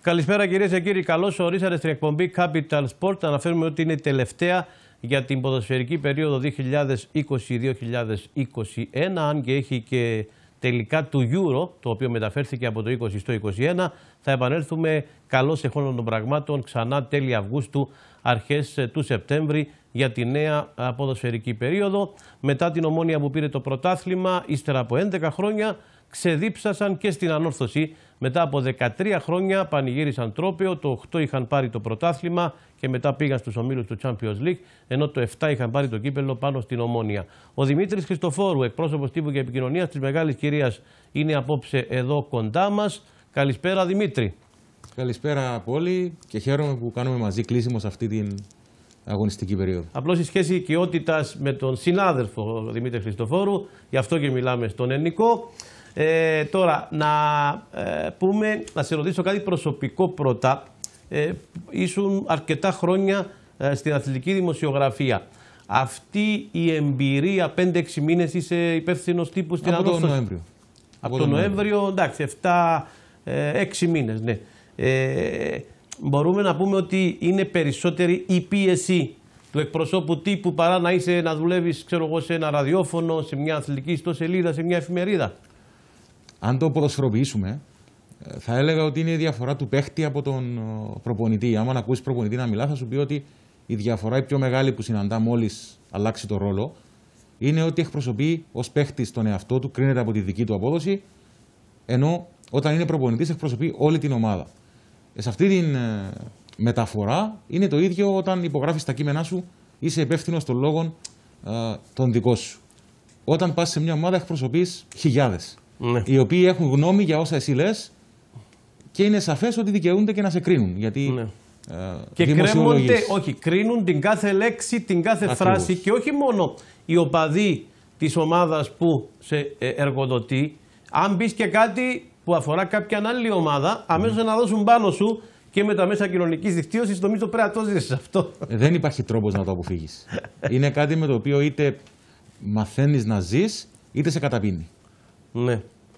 Καλησπέρα κυρίες και κύριοι. Καλώς ορίσατε στην εκπομπή Capital Sport. Αναφέρουμε ότι είναι η τελευταία για την ποδοσφαιρική περίοδο 2020-2021, αν και έχει και τελικά του Euro, το οποίο μεταφέρθηκε από το 20 στο 21. Θα επανέλθουμε καλώς εχόντων των πραγμάτων ξανά τέλη Αυγούστου, αρχές του Σεπτέμβρη για τη νέα ποδοσφαιρική περίοδο. Μετά την Ομόνοια που πήρε το πρωτάθλημα, ύστερα από 11 χρόνια, ξεδίψασαν και στην ανόρθωση. Μετά από 13 χρόνια πανηγύρισαν τρόπαιο, το 8 είχαν πάρει το πρωτάθλημα και μετά πήγαν στους ομίλους του Champions League, ενώ το 7 είχαν πάρει το κύπελλο πάνω στην Ομόνοια. Ο Δημήτρης Χριστοφόρου, εκπρόσωπος τύπου και επικοινωνίας της Μεγάλης Κυρίας, είναι απόψε εδώ κοντά μας. Καλησπέρα Δημήτρη. Καλησπέρα από όλοι και χαίρομαι που κάνουμε μαζί κλείσιμο σε αυτή την αγωνιστική περίοδο. Απλώς η σχέση οικειότητας με τον συνάδελφο Δημήτρη Χριστοφόρου, γι' αυτό και μιλάμε στον ελληνικό. Τώρα, να σε ρωτήσω κάτι προσωπικό πρώτα. Ήσουν αρκετά χρόνια στην αθλητική δημοσιογραφία. Αυτή η εμπειρία, 5-6 μήνες είσαι υπεύθυνος τύπου στην ανόρθωση. Από τον Νοέμβριο. Από τον Νοέμβριο, εντάξει, 7-6 μήνες, ναι. Μπορούμε να πούμε ότι είναι περισσότερη η πίεση του εκπροσώπου τύπου παρά να δουλεύεις, ξέρω εγώ, σε ένα ραδιόφωνο, σε μια αθλητική ιστοσελίδα, σε μια εφημερίδα. Αν το ποδοσφαιροποιήσουμε, θα έλεγα ότι είναι η διαφορά του παίχτη από τον προπονητή. Άμα ακούσει προπονητή να μιλά, θα σου πει ότι η διαφορά η πιο μεγάλη που συναντά μόλις αλλάξει το ρόλο είναι ότι εκπροσωπεί ως παίχτη τον εαυτό του, κρίνεται από τη δική του απόδοση, ενώ όταν είναι προπονητής εκπροσωπεί όλη την ομάδα. Σε αυτή τη μεταφορά είναι το ίδιο όταν υπογράφεις τα κείμενά σου, είσαι υπεύθυνος των λόγων των δικών σου. Όταν πας σε μια ομάδα εκπροσωπείς χιλιάδες. Ναι. Οι οποίοι έχουν γνώμη για όσα εσύ λες και είναι σαφές ότι δικαιούνται και να σε κρίνουν. Γιατί ναι. Και κρίνουν την κάθε λέξη, την κάθε φράση και όχι μόνο οι οπαδοί της ομάδας που σε εργοδοτεί. Αν πεις και κάτι που αφορά κάποια άλλη ομάδα, αμέσως να δώσουν πάνω σου και με τα μέσα κοινωνικής δικτύωσης, νομίζω πρέπει να το ζήσεις αυτό. Δεν υπάρχει τρόπος να το αποφύγεις. Είναι κάτι με το οποίο είτε μαθαίνεις να ζεις, είτε σε καταπίνει. Ναι,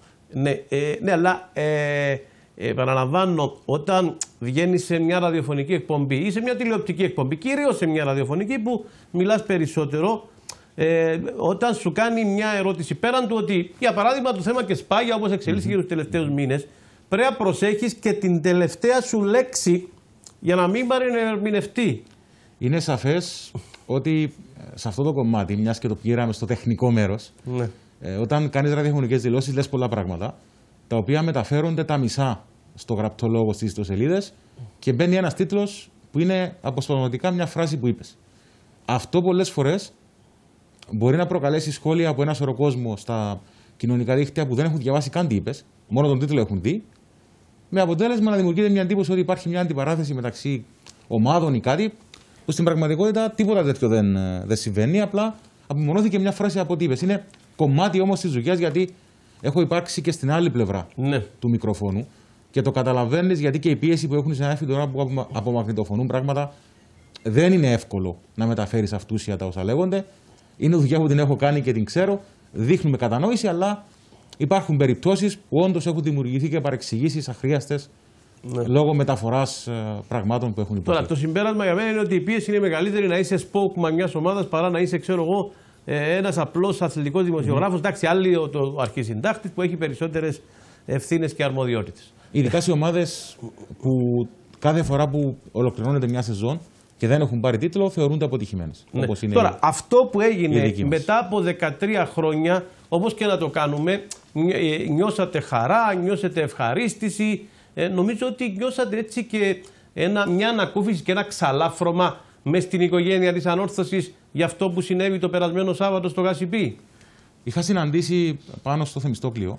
αλλά επαναλαμβάνω, όταν βγαίνεις σε μια ραδιοφωνική εκπομπή ή σε μια τηλεοπτική εκπομπή, κυρίως σε μια ραδιοφωνική που μιλάς περισσότερο, όταν σου κάνει μια ερώτηση, πέραν του ότι, για παράδειγμα, το θέμα και σπάγια όπως εξελίσσεται τους τελευταίους μήνες, πρέπει να προσέχεις και την τελευταία σου λέξη για να μην παρεμηνευτεί. Είναι σαφές ότι σε αυτό το κομμάτι, μιας και το πήραμε στο τεχνικό μέρος, ναι. Όταν κάνεις ραδιοφωνικές δηλώσεις, λες πολλά πράγματα, τα οποία μεταφέρονται τα μισά στο γραπτό λόγο στις ιστοσελίδες και μπαίνει ένας τίτλος που είναι αποσπασματικά μια φράση που είπες. Αυτό πολλές φορές μπορεί να προκαλέσει σχόλια από ένα σωρό κόσμο στα κοινωνικά δίκτυα που δεν έχουν διαβάσει καν τι είπες, μόνο τον τίτλο έχουν δει, με αποτέλεσμα να δημιουργείται μια εντύπωση ότι υπάρχει μια αντιπαράθεση μεταξύ ομάδων ή κάτι, που στην πραγματικότητα τίποτα τέτοιο δεν συμβαίνει, απλά απομονώθηκε μια φράση από τι είπες. Είναι κομμάτι όμως της δουλειάς, γιατί έχω υπάρξει και στην άλλη πλευρά του μικροφόνου και το καταλαβαίνεις, γιατί και η πίεση που έχουν οι συνάδελφοι τώρα που απομαγνητοφωνούν πράγματα δεν είναι εύκολο να μεταφέρεις αυτούσια τα όσα λέγονται. Είναι δουλειά που την έχω κάνει και την ξέρω. Δείχνουμε κατανόηση, αλλά υπάρχουν περιπτώσεις που όντως έχουν δημιουργηθεί και παρεξηγήσεις αχρίαστες λόγω μεταφοράς πραγμάτων που έχουν υποθεί. Τώρα, το συμπέρασμα για μένα είναι ότι η πίεση είναι μεγαλύτερη να είσαι spokesman μιας ομάδας παρά να είσαι, ξέρω εγώ, ένας απλός αθλητικός δημοσιογράφος. Εντάξει, άλλοι ο αρχισυντάκτης που έχει περισσότερες ευθύνες και αρμοδιότητες. Ειδικά σε ομάδες που κάθε φορά που ολοκληρώνεται μια σεζόν και δεν έχουν πάρει τίτλο, θεωρούνται αποτυχημένες. Ναι. Τώρα, αυτό που έγινε μετά από 13 χρόνια, όπως και να το κάνουμε, νιώσατε χαρά, νιώσατε ευχαρίστηση. Νομίζω ότι νιώσατε έτσι και μια ανακούφιση και ένα ξαλάφρωμα μες στην οικογένεια της Ανόρθωσης για αυτό που συνέβη το περασμένο Σάββατο στο Γασιπί. Είχα συναντήσει πάνω στο Θεμιστόκλειο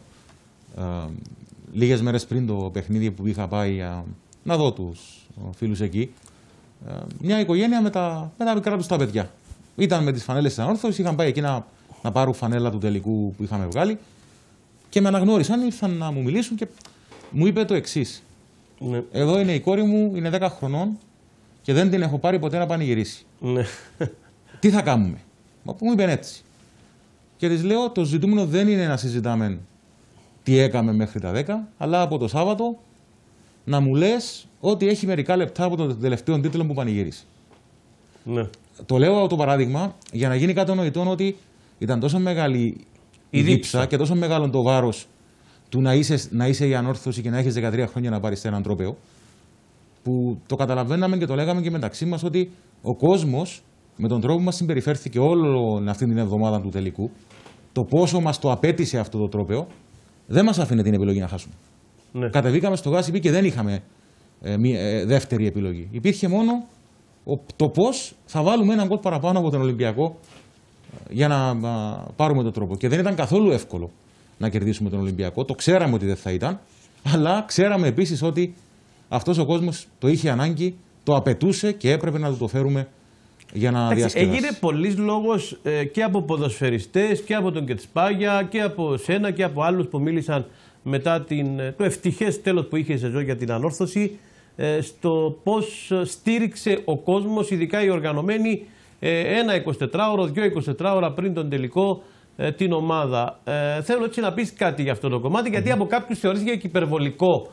λίγες μέρες πριν το παιχνίδι που είχα πάει να δω τους φίλους εκεί, μια οικογένεια με τα μικρά τους τα παιδιά. Ήταν με τις φανέλες της Ανόρθωσης, είχαν πάει εκεί να πάρουν φανέλα του τελικού που είχαμε βγάλει και με αναγνώρισαν, ήρθαν να μου μιλήσουν και μου είπε το εξής. Ναι. Εδώ είναι η κόρη μου, είναι 10 χρονών και δεν την έχω πάρει ποτέ να πανηγυρίσει. Ναι. Τι θα κάνουμε? Μου είπαν έτσι. Και της λέω, το ζητούμενο δεν είναι να συζητάμε τι έκαμε μέχρι τα 10, αλλά από το Σάββατο να μου λες ότι έχει μερικά λεπτά από τον τελευταίο τίτλο που πανηγύρισε. Ναι. Το λέω το παράδειγμα για να γίνει κατανοητό ότι ήταν τόσο μεγάλη η δίψα και τόσο μεγάλο το βάρος του να είσαι η Ανόρθωση και να έχεις 13 χρόνια να πάρεις έναν τρόπαιο, που το καταλαβαίναμε και το λέγαμε και μεταξύ μας ότι ο κόσμος με τον τρόπο που μας συμπεριφέρθηκε όλη αυτή την εβδομάδα του τελικού, το πόσο μας το απέτησε αυτό το τρόπαιο, δεν μας άφηνε την επιλογή να χάσουμε. Ναι. Κατεβήκαμε στο ΓΑΣ και δεν είχαμε δεύτερη επιλογή. Υπήρχε μόνο το πώς θα βάλουμε έναν γκολ παραπάνω από τον Ολυμπιακό για να πάρουμε τον τρόπο. Και δεν ήταν καθόλου εύκολο να κερδίσουμε τον Ολυμπιακό. Το ξέραμε ότι δεν θα ήταν, αλλά ξέραμε επίσης ότι αυτός ο κόσμος το είχε ανάγκη, το απαιτούσε και έπρεπε να του το φέρουμε για να διασκεδάσει. Έγινε πολλής λόγος και από ποδοσφαιριστές και από τον Κετσπάγια και από σένα και από άλλους που μίλησαν μετά το ευτυχές τέλος που είχε η σεζόν για την Ανόρθωση, στο πώς στήριξε ο κόσμος, ειδικά οι οργανωμένοι, ένα 24ωρο, 2 24ωρα πριν τον τελικό την ομάδα. Θέλω έτσι να πεις κάτι για αυτό το κομμάτι, γιατί από κάποιους θεωρήθηκε και υπερβολικό.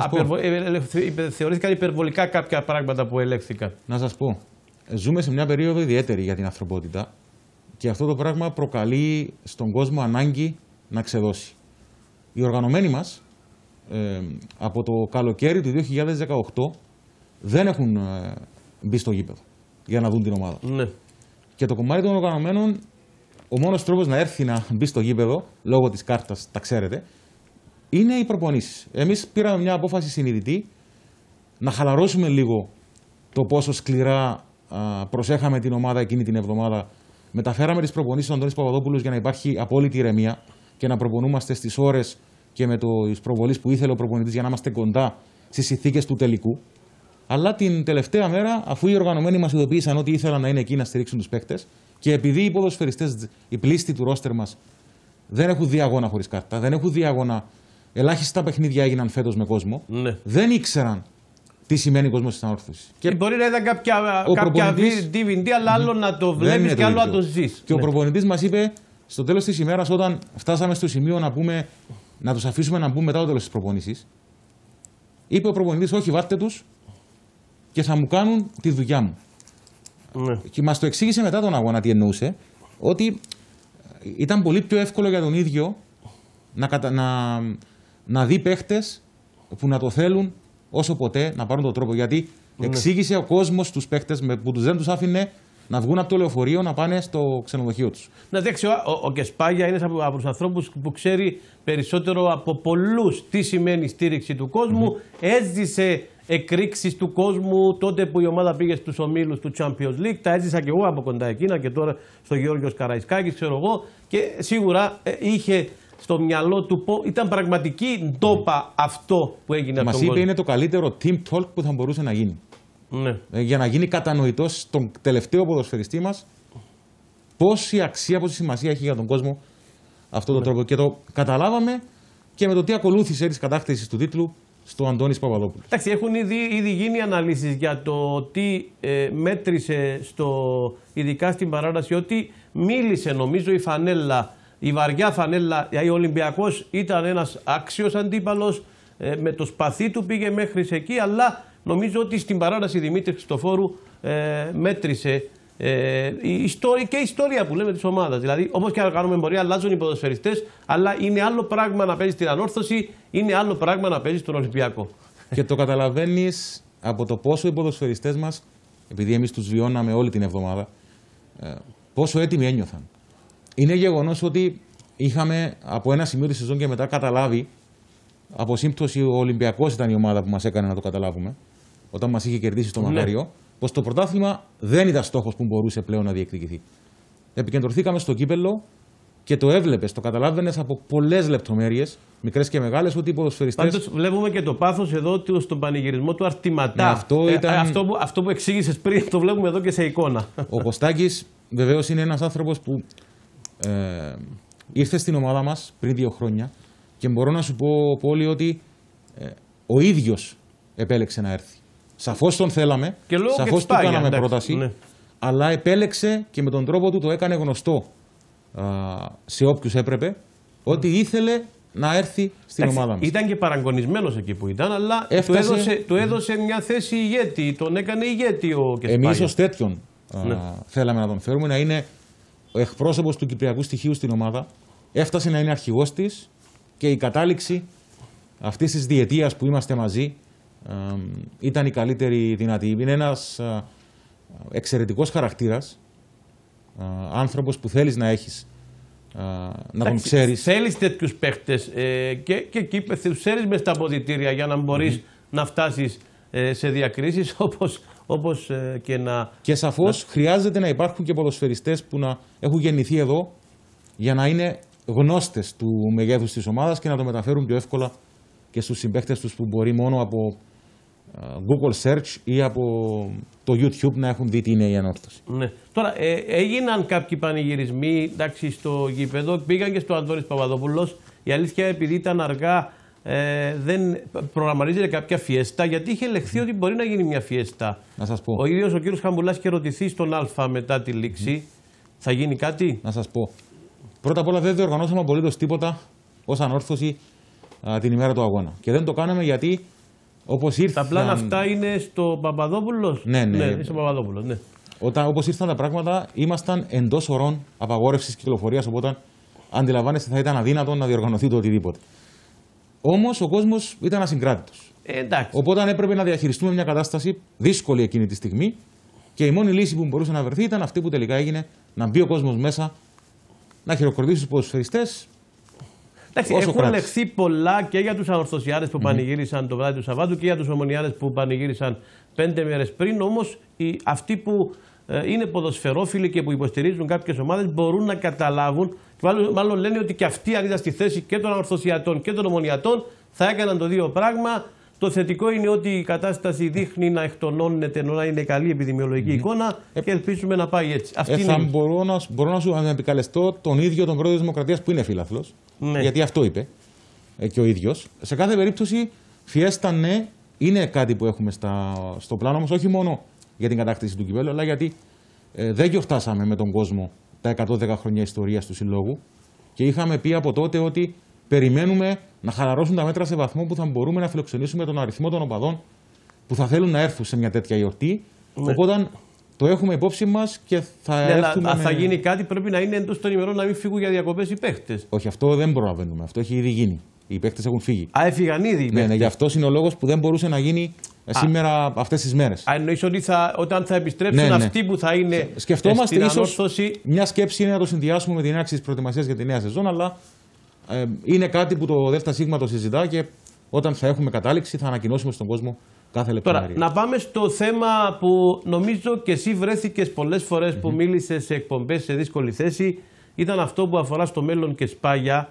Θεωρήθηκαν υπερβολικά κάποια πράγματα που ελέγχθηκαν. Να σας πω, ζούμε σε μια περίοδο ιδιαίτερη για την ανθρωπότητα και αυτό το πράγμα προκαλεί στον κόσμο ανάγκη να ξεδώσει. Οι οργανωμένοι μας από το καλοκαίρι του 2018 δεν έχουν μπει στο γήπεδο για να δουν την ομάδα. Ναι. Και το κομμάτι των οργανωμένων, ο μόνος τρόπος να έρθει να μπει στο γήπεδο, λόγω της κάρτας, τα ξέρετε, είναι οι προπονήσεις. Εμείς πήραμε μια απόφαση συνειδητή να χαλαρώσουμε λίγο το πόσο σκληρά προσέχαμε την ομάδα εκείνη την εβδομάδα. Μεταφέραμε τις προπονήσεις του Αντώνης Παπαδόπουλος για να υπάρχει απόλυτη ηρεμία και να προπονούμαστε στις ώρες και με τις προβολές που ήθελε ο προπονητής για να είμαστε κοντά στις συνθήκες του τελικού. Αλλά την τελευταία μέρα, αφού οι οργανωμένοι μας ειδοποίησαν ότι ήθελαν να είναι εκεί να στηρίξουν τους παίκτες και επειδή οι ποδοσφαιριστές, οι πλήστοι του ρόστερ μας, δεν έχουν δει αγώνα χωρίς κάρτα, δεν έχουν δει αγώνα, ελάχιστα παιχνίδια έγιναν φέτος με κόσμο, ναι. Δεν ήξεραν τι σημαίνει ο κόσμος στην Ανόρθωση. Και μπορεί να ήταν κάποια DVD, αλλά άλλο να το βλέπεις και άλλο να το ζεις. Και ο προπονητής μας είπε στο τέλος της ημέρας, όταν φτάσαμε στο σημείο να τους αφήσουμε να μπουν μετά το τέλος της προπονήσης, είπε ο προπονητής: όχι, βάλτε τους και θα μου κάνουν τη δουλειά μου. Ναι. Και μας το εξήγησε μετά τον αγώνα τι εννοούσε, ότι ήταν πολύ πιο εύκολο για τον ίδιο να δει παίχτες που να το θέλουν όσο ποτέ να πάρουν τον τρόπο. Γιατί εξήγησε ο κόσμος στους παίχτες που δεν τους άφηνε να βγουν από το λεωφορείο να πάνε στο ξενοδοχείο τους. Να δείξει, ο Κεσπάγια είναι από τους ανθρώπους που ξέρει περισσότερο από πολλούς τι σημαίνει στήριξη του κόσμου. Έζησε εκρήξεις του κόσμου τότε που η ομάδα πήγε στους ομίλους του Champions League. Τα έζησα και εγώ από κοντά εκείνα και τώρα στο Γεώργιος Καραϊσκάκης, ξέρω εγώ. Και σίγουρα είχε στο μυαλό του, ήταν πραγματική ντόπα αυτό που έγινε από τον κόσμο. Μας είπε είναι το καλύτερο team talk που θα μπορούσε να γίνει. Ναι. Για να γίνει κατανοητός στον τελευταίο ποδοσφαιριστή μας πόση αξία, πόση σημασία έχει για τον κόσμο αυτό το τρόπο. Και το καταλάβαμε και με το τι ακολούθησε της κατάκτησης του τίτλου στο Αντώνης Παπαδόπουλος. Εντάξει, έχουν ήδη γίνει αναλύσεις για το τι μέτρησε ειδικά στην παράταση, ότι μίλησε νομίζω η φανέλα, η βαριά φανέλα, ο Ολυμπιακός ήταν ένας άξιος αντίπαλος, με το σπαθί του πήγε μέχρι εκεί, αλλά νομίζω ότι στην παράταση Δημήτρη Χριστοφόρου μέτρησε και η ιστορία που λέμε της ομάδας. Δηλαδή, όπως και να κάνουμε μπορεί, αλλάζουν οι ποδοσφαιριστές, αλλά είναι άλλο πράγμα να παίζει στην Ανόρθωση, είναι άλλο πράγμα να παίζει στον Ολυμπιακό. Και το καταλαβαίνεις από το πόσο οι ποδοσφαιριστές μας, επειδή εμείς τους βιώναμε όλη την εβδομάδα, πόσο έτοιμοι ένιωθαν. Είναι γεγονός ότι είχαμε από ένα σημείο τη σεζόν και μετά καταλάβει, από σύμπτωση ο Ολυμπιακός ήταν η ομάδα που μας έκανε να το καταλάβουμε, όταν μας είχε κερδίσει στο Μακάριο, πως το πρωτάθλημα δεν ήταν στόχος που μπορούσε πλέον να διεκδικηθεί. Επικεντρωθήκαμε στο κύπελλο και το έβλεπες, το καταλάβαινες από πολλές λεπτομέρειες, μικρές και μεγάλες, ότι οι ποδοσφαιριστές. Πάντως βλέπουμε και το πάθος εδώ στον πανηγυρισμό του Αρτιματά. Αυτό που εξήγησες πριν, το βλέπουμε εδώ και σε εικόνα. Ο Κωστάκης βεβαίως είναι ένας άνθρωπος που ήρθε στην ομάδα μας πριν 2 χρόνια και μπορώ να σου πω, Πόλη, ότι ο ίδιος επέλεξε να έρθει. Σαφώς τον θέλαμε, σαφώς του κάναμε πρόταση, ναι. Αλλά επέλεξε και με τον τρόπο του το έκανε γνωστό σε όποιους έπρεπε, ότι ήθελε να έρθει στην ομάδα μας. Ήταν και παραγωνισμένος εκεί που ήταν, αλλά του έδωσε μια θέση ηγέτη, τον έκανε ηγέτη ο Κεσπάγια. Εμείς ως τέτοιον θέλαμε να τον φέρουμε, να είναι ο εκπρόσωπος του κυπριακού στοιχείου στην ομάδα. Έφτασε να είναι αρχηγός της και η κατάληξη αυτής της διετίας που είμαστε μαζί ήταν η καλύτερη δυνατή. Είναι ένας εξαιρετικός χαρακτήρας, άνθρωπος που θέλεις να έχεις, να τον ξέρεις. Θέλεις τέτοιους παίχτες και εκεί τους ξέρεις μες στα αποδυτήρια για να μπορείς να φτάσεις σε διακρίσεις όπως και να... Και σαφώς χρειάζεται να υπάρχουν και ποδοσφαιριστές που να έχουν γεννηθεί εδώ για να είναι γνώστες του μεγέθους της ομάδας και να το μεταφέρουν πιο εύκολα και στους συμπαίχτες τους που μπορεί μόνο από Google Search ή από το YouTube να έχουν δει τι είναι η ανόρθωση. Ναι. Τώρα, έγιναν κάποιοι πανηγυρισμοί, εντάξει, στο γήπεδο, πήγαν και στο Αντώνης Παπαδόπουλος. Η αλήθεια, επειδή ήταν αργά, δεν προγραμματίζεται κάποια φιέστα, γιατί είχε λεχθεί ότι μπορεί να γίνει μια φιέστα. Να σας πω. Ο ίδιος ο κύριος Χαμπουλάς είχε ρωτηθεί στον Α μετά τη λήξη. Θα γίνει κάτι? Να σας πω. Πρώτα απ' όλα δεν διοργανώσαμε απολύτως τίποτα ως ανόρθωση την ημέρα του αγώνα. Και δεν το κάναμε γιατί όπως ήρθαν... Τα πλάνα αυτά είναι στο Παπαδόπουλος? Ναι. Είναι στο Παπαδόπουλος, ναι. Όπως ήρθαν τα πράγματα, ήμασταν εντός ωρών απαγόρευσης κυκλοφορίας, οπότε αντιλαμβάνεστε θα ήταν αδύνατο να διοργανωθεί το οτιδήποτε. Όμως ο κόσμος ήταν ασυγκράτητος. Οπότε έπρεπε να διαχειριστούμε μια κατάσταση δύσκολη εκείνη τη στιγμή και η μόνη λύση που μπορούσε να βρεθεί ήταν αυτή που τελικά έγινε, να μπει ο κόσμος μέσα, να χειροκροτήσει τους ποδοσφαιριστές. Έχουν λεχθεί πολλά και για τους ανορθωσιάδες που πανηγύρισαν το βράδυ του Σαββάτου και για τους ομονιάδες που πανηγύρισαν 5 μέρες πριν. Όμως αυτοί που είναι ποδοσφαιρόφιλοι και που υποστηρίζουν κάποιες ομάδες μπορούν να καταλάβουν. Μάλλον λένε ότι και αυτοί, αν ήταν στη θέση και των ανορθωσιατών και των ομονιατών, θα έκαναν το δύο πράγμα. Το θετικό είναι ότι η κατάσταση δείχνει να εκτονώνεται, να είναι καλή επιδημιολογική εικόνα και ελπίζουμε να πάει έτσι. Μπορώ να σου επικαλεστώ τον ίδιο τον πρόεδρο της Δημοκρατίας που είναι φίλαθλος, γιατί αυτό είπε και ο ίδιος. Σε κάθε περίπτωση, φιέστα ναι, είναι κάτι που έχουμε στο πλάνο μας, όχι μόνο για την κατάκτηση του κυπέλλου, αλλά γιατί δεν γιορτάσαμε με τον κόσμο τα 110 χρόνια ιστορίας του Συλλόγου και είχαμε πει από τότε ότι περιμένουμε να χαλαρώσουν τα μέτρα σε βαθμό που θα μπορούμε να φιλοξενήσουμε τον αριθμό των οπαδών που θα θέλουν να έρθουν σε μια τέτοια γιορτή. Ναι. Οπότε το έχουμε υπόψη μας και θα έρθουμε. Αν θα γίνει κάτι, πρέπει να είναι εντός των ημερών να μην φύγουν για διακοπές οι παίχτες. Όχι, αυτό δεν προλαβαίνουμε. Αυτό έχει ήδη γίνει. Οι παίχτες έχουν φύγει. Έφυγαν ήδη οι παίχτες. Ναι, γι' αυτό είναι ο λόγος που δεν μπορούσε να γίνει σήμερα αυτές τις μέρες. Εννοείς ότι όταν θα επιστρέψουν αυτοί που θα είναι. Σκεφτόμαστε ίσως μια σκέψη είναι να το συνδυάσουμε με την έναρξη της προετοιμασίας για τη νέα σεζόν, αλλά είναι κάτι που το ΔΣ το συζητά και όταν θα έχουμε κατάληξη θα ανακοινώσουμε στον κόσμο κάθε λεπτομέρεια. Τώρα, να πάμε στο θέμα που νομίζω και εσύ βρέθηκες πολλές φορές που μίλησες σε εκπομπές σε δύσκολη θέση. Ήταν αυτό που αφορά στο μέλλον Κεσπάγια.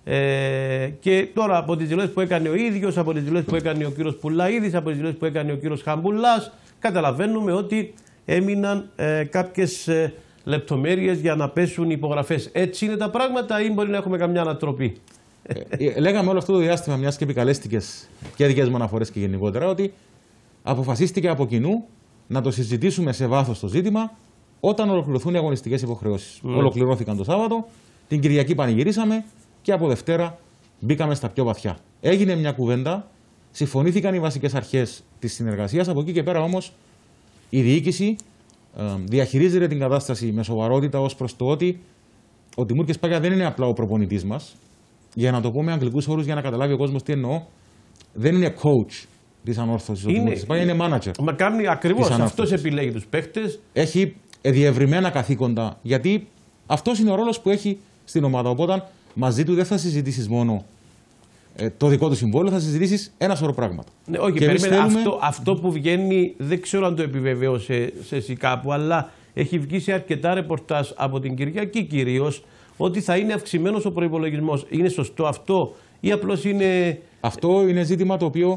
Και τώρα από τις δηλώσεις που έκανε ο ίδιος, από τις δηλώσεις που έκανε ο κύριος Πουλαίδης, από τις δηλώσεις που έκανε ο κύριος Χαμπουλάς, καταλαβαίνουμε ότι έμειναν κάποιες λεπτομέρειες για να πέσουν υπογραφές. Έτσι είναι τα πράγματα ή μπορεί να έχουμε καμιά ανατροπή? Λέγαμε όλο αυτό το διάστημα, μιας και επικαλέστηκες και δικές μου αναφορές και γενικότερα, ότι αποφασίστηκε από κοινού να το συζητήσουμε σε βάθος το ζήτημα όταν ολοκληρωθούν οι αγωνιστικές υποχρεώσεις. Ολοκληρώθηκαν το Σάββατο, την Κυριακή πανηγυρίσαμε και από Δευτέρα μπήκαμε στα πιο βαθιά. Έγινε μια κουβέντα, συμφωνήθηκαν οι βασικές αρχές της συνεργασίας, από εκεί και πέρα όμως η διοίκηση διαχειρίζεται την κατάσταση με σοβαρότητα ως προς το ότι ο Τιμούρ Κεσπάγια δεν είναι απλά ο προπονητής μας. Για να το πω με αγγλικούς όρους, για να καταλάβει ο κόσμος τι εννοώ, δεν είναι coach της ανόρθωσης. Ο Τιμούρ Κεσπάγια είναι manager. Μα κάνει ακριβώς, αυτός επιλέγει τους παίχτες. Έχει διευρυμένα καθήκοντα, γιατί αυτός είναι ο ρόλος που έχει στην ομάδα. Οπότε μαζί του δεν θα συζητήσεις μόνο το δικό του συμβόλαιο, θα συζητήσεις ένα σωρό πράγματα. Ναι, όχι, περίμενε, αυτό που βγαίνει, δεν ξέρω αν το επιβεβαίωσε σε εσύ κάπου, αλλά έχει βγει σε αρκετά ρεπορτάζ από την Κυριακή κυρίως, ότι θα είναι αυξημένος ο προϋπολογισμός. Είναι σωστό αυτό ή απλώς είναι... Αυτό είναι ζήτημα το οποίο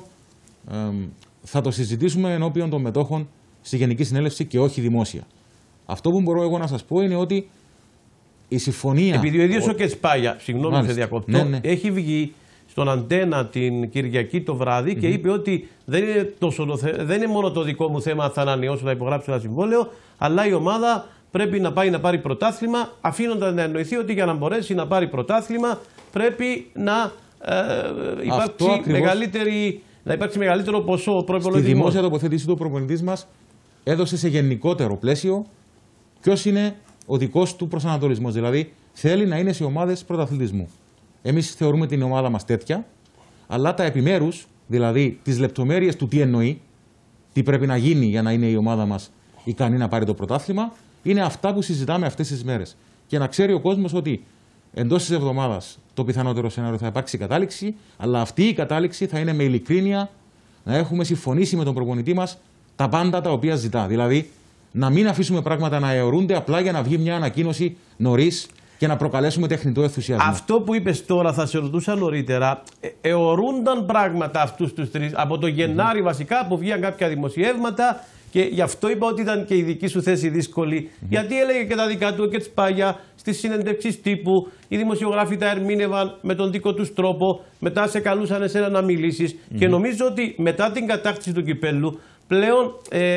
θα το συζητήσουμε ενώπιον των μετόχων στη Γενική Συνέλευση και όχι δημόσια. Αυτό που μπορώ εγώ να σας πω είναι ότι η συμφωνία... Επειδή ο ίδιος ο Κεσπάγια, συγγνώμη σε διακόπτω, έχει βγει στον Αντένα την Κυριακή το βράδυ και είπε ότι δεν είναι μόνο το δικό μου θέμα θα ανανεώσω, να υπογράψω ένα συμβόλαιο, αλλά η ομάδα πρέπει να πάει να πάρει πρωτάθλημα, αφήνοντας να εννοηθεί ότι για να μπορέσει να πάρει πρωτάθλημα πρέπει να να υπάρξει μεγαλύτερο ποσό προϋπολογισμού. Στη δημόσια τοποθέτηση του προπονητής μας έδωσε σε γενικότερο πλαίσιο ποιος είναι ο δικός του προσανατολισμός. Δηλαδή θέλει να είναι σε ομάδες πρωταθλητισμού. Εμείς θεωρούμε την ομάδα μας τέτοια, αλλά τα επιμέρους, δηλαδή τις λεπτομέρειες του τι εννοεί, τι πρέπει να γίνει για να είναι η ομάδα μας ικανή να πάρει το πρωτάθλημα, είναι αυτά που συζητάμε αυτές τις μέρες. Και να ξέρει ο κόσμος ότι εντός της εβδομάδας το πιθανότερο σενάριο θα υπάρξει κατάληξη, αλλά αυτή η κατάληξη θα είναι με ειλικρίνεια να έχουμε συμφωνήσει με τον προπονητή μας τα πάντα τα οποία ζητά. Δηλαδή να μην αφήσουμε πράγματα να αιωρούνται απλά για να βγει μια ανακοίνωση νωρίς και να προκαλέσουμε τεχνητό ενθουσιασμό. Αυτό που είπες τώρα, θα σε ρωτούσα νωρίτερα, αιωρούνταν πράγματα αυτούς τους τρεις από το Γενάρη βασικά που βγήκαν κάποια δημοσιεύματα. Και γι' αυτό είπα ότι ήταν και η δική σου θέση δύσκολη. Γιατί έλεγε και τα δικά του ο Κετσπάγια στις συνεντεύξεις τύπου. Οι δημοσιογράφοι τα ερμήνευαν με τον δικό τους τρόπο. Μετά σε καλούσαν εσένα να μιλήσεις. Και νομίζω ότι μετά την κατάκτηση του κυπέλλου πλέον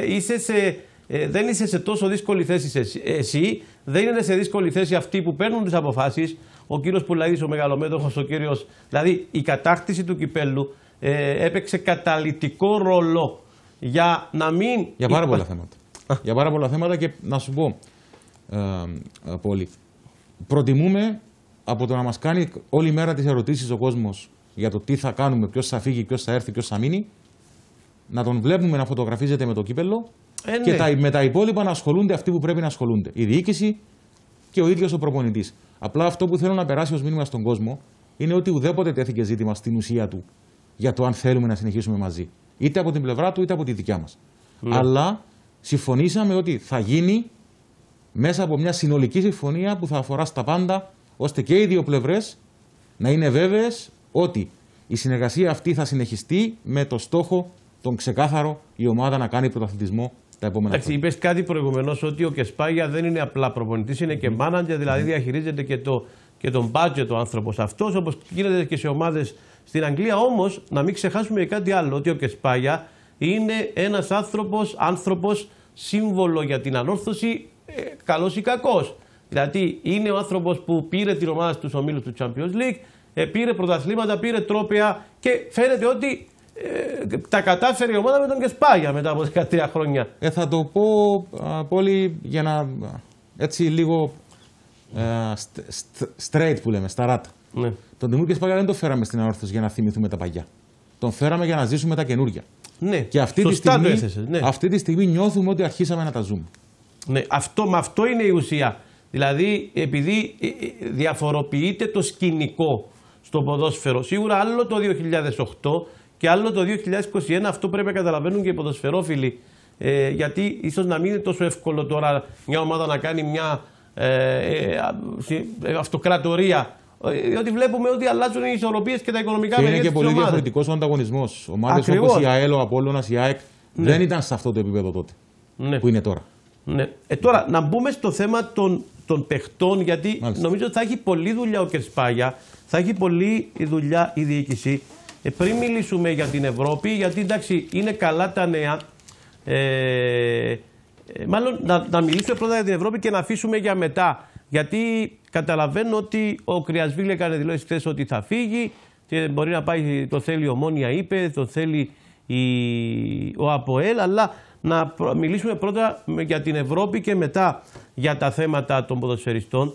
δεν είσαι σε τόσο δύσκολη θέση εσύ. Δεν είναι σε δύσκολη θέση αυτοί που παίρνουν τις αποφάσεις. Ο κύριος Πουλαίδης, ο μεγαλομέτωχος, ο κύριος. Δηλαδή η κατάκτηση του κυπέλλου έπαιξε καταλυτικό ρόλο. Για να μην. Για πάρα πολλά θέματα. Για πάρα πολλά θέματα και να σου πω, Πόλη, προτιμούμε από το να μας κάνει όλη μέρα τις ερωτήσεις ο κόσμος για το τι θα κάνουμε, ποιος θα φύγει, ποιος θα έρθει, ποιος θα μείνει, να τον βλέπουμε να φωτογραφίζεται με το κύπελλο και με τα υπόλοιπα να ασχολούνται αυτοί που πρέπει να ασχολούνται. Η διοίκηση και ο ίδιος ο προπονητής. Απλά αυτό που θέλω να περάσει ως μήνυμα στον κόσμο είναι ότι ουδέποτε τέθηκε ζήτημα στην ουσία του για το αν θέλουμε να συνεχίσουμε μαζί. Είτε από την πλευρά του είτε από τη δικιά μας. Αλλά συμφωνήσαμε ότι θα γίνει μέσα από μια συνολική συμφωνία που θα αφορά στα πάντα, ώστε και οι δύο πλευρές να είναι βέβαιες ότι η συνεργασία αυτή θα συνεχιστεί με το στόχο τον ξεκάθαρο η ομάδα να κάνει πρωταθλητισμό τα επόμενα χρόνια. Είπες κάτι προηγουμένως ότι ο Κεσπάγια δεν είναι απλά προπονητής, είναι και μάνατζερ, δηλαδή διαχειρίζεται και τον budget ο άνθρωπος αυτός, όπως γίνεται και σε ομάδες στην Αγγλία. Όμως, να μην ξεχάσουμε κάτι άλλο, ότι ο Κεσπάγια είναι ένας άνθρωπος σύμβολο για την ανόρθωση, καλός ή κακός. Δηλαδή, είναι ο άνθρωπος που πήρε την ομάδα στους ομίλους του Champions League, πήρε πρωταθλήματα, πήρε τρόπαια και φαίνεται ότι τα κατάφερε η ομάδα με τον Κεσπάγια μετά από 13 χρόνια. Θα το πω πολύ για να έτσι λίγο straight που λέμε, στα ράτα. Ναι. Τον Τιμούρ Κεσπάγια δεν τον φέραμε στην ανόρθωση για να θυμηθούμε τα παλιά. Τον φέραμε για να ζήσουμε τα καινούργια. Ναι. Και αυτή τη στιγμή νιώθουμε ότι αρχίσαμε να τα ζούμε. Ναι. Αυτό είναι η ουσία. Δηλαδή, επειδή διαφοροποιείται το σκηνικό στο ποδόσφαιρο, σίγουρα άλλο το 2008 και άλλο το 2021, αυτό πρέπει να καταλαβαίνουν και οι ποδοσφαιρόφιλοι. Γιατί ίσως να μην είναι τόσο εύκολο τώρα μια ομάδα να κάνει μια αυτοκρατορία. Διότι βλέπουμε ότι αλλάζουν οι ισορροπίες και τα οικονομικά μεγέθη. Είναι και πολύ διαφορετικός ο ανταγωνισμός. Ομάδες όπως η ΑΕΛ, ο Απόλλωνας, η ΑΕΚ δεν ήταν σε αυτό το επίπεδο τότε που είναι τώρα. Ναι. Τώρα να μπούμε στο θέμα των παιχτών, γιατί νομίζω ότι θα έχει πολλή δουλειά ο Κεσπάγια, θα έχει πολλή δουλειά η διοίκηση. Πριν μιλήσουμε για την Ευρώπη, γιατί εντάξει είναι καλά τα νέα. Μάλλον να μιλήσουμε πρώτα για την Ευρώπη και να αφήσουμε για μετά. Γιατί καταλαβαίνω ότι ο Κρυασβίλη έκανε δηλώσεις χθες ότι θα φύγει και μπορεί να πάει, το θέλει η Ομόνοια είπε, το θέλει ο ΑΠΟΕΛ, αλλά να μιλήσουμε πρώτα για την Ευρώπη και μετά για τα θέματα των ποδοσφαιριστών.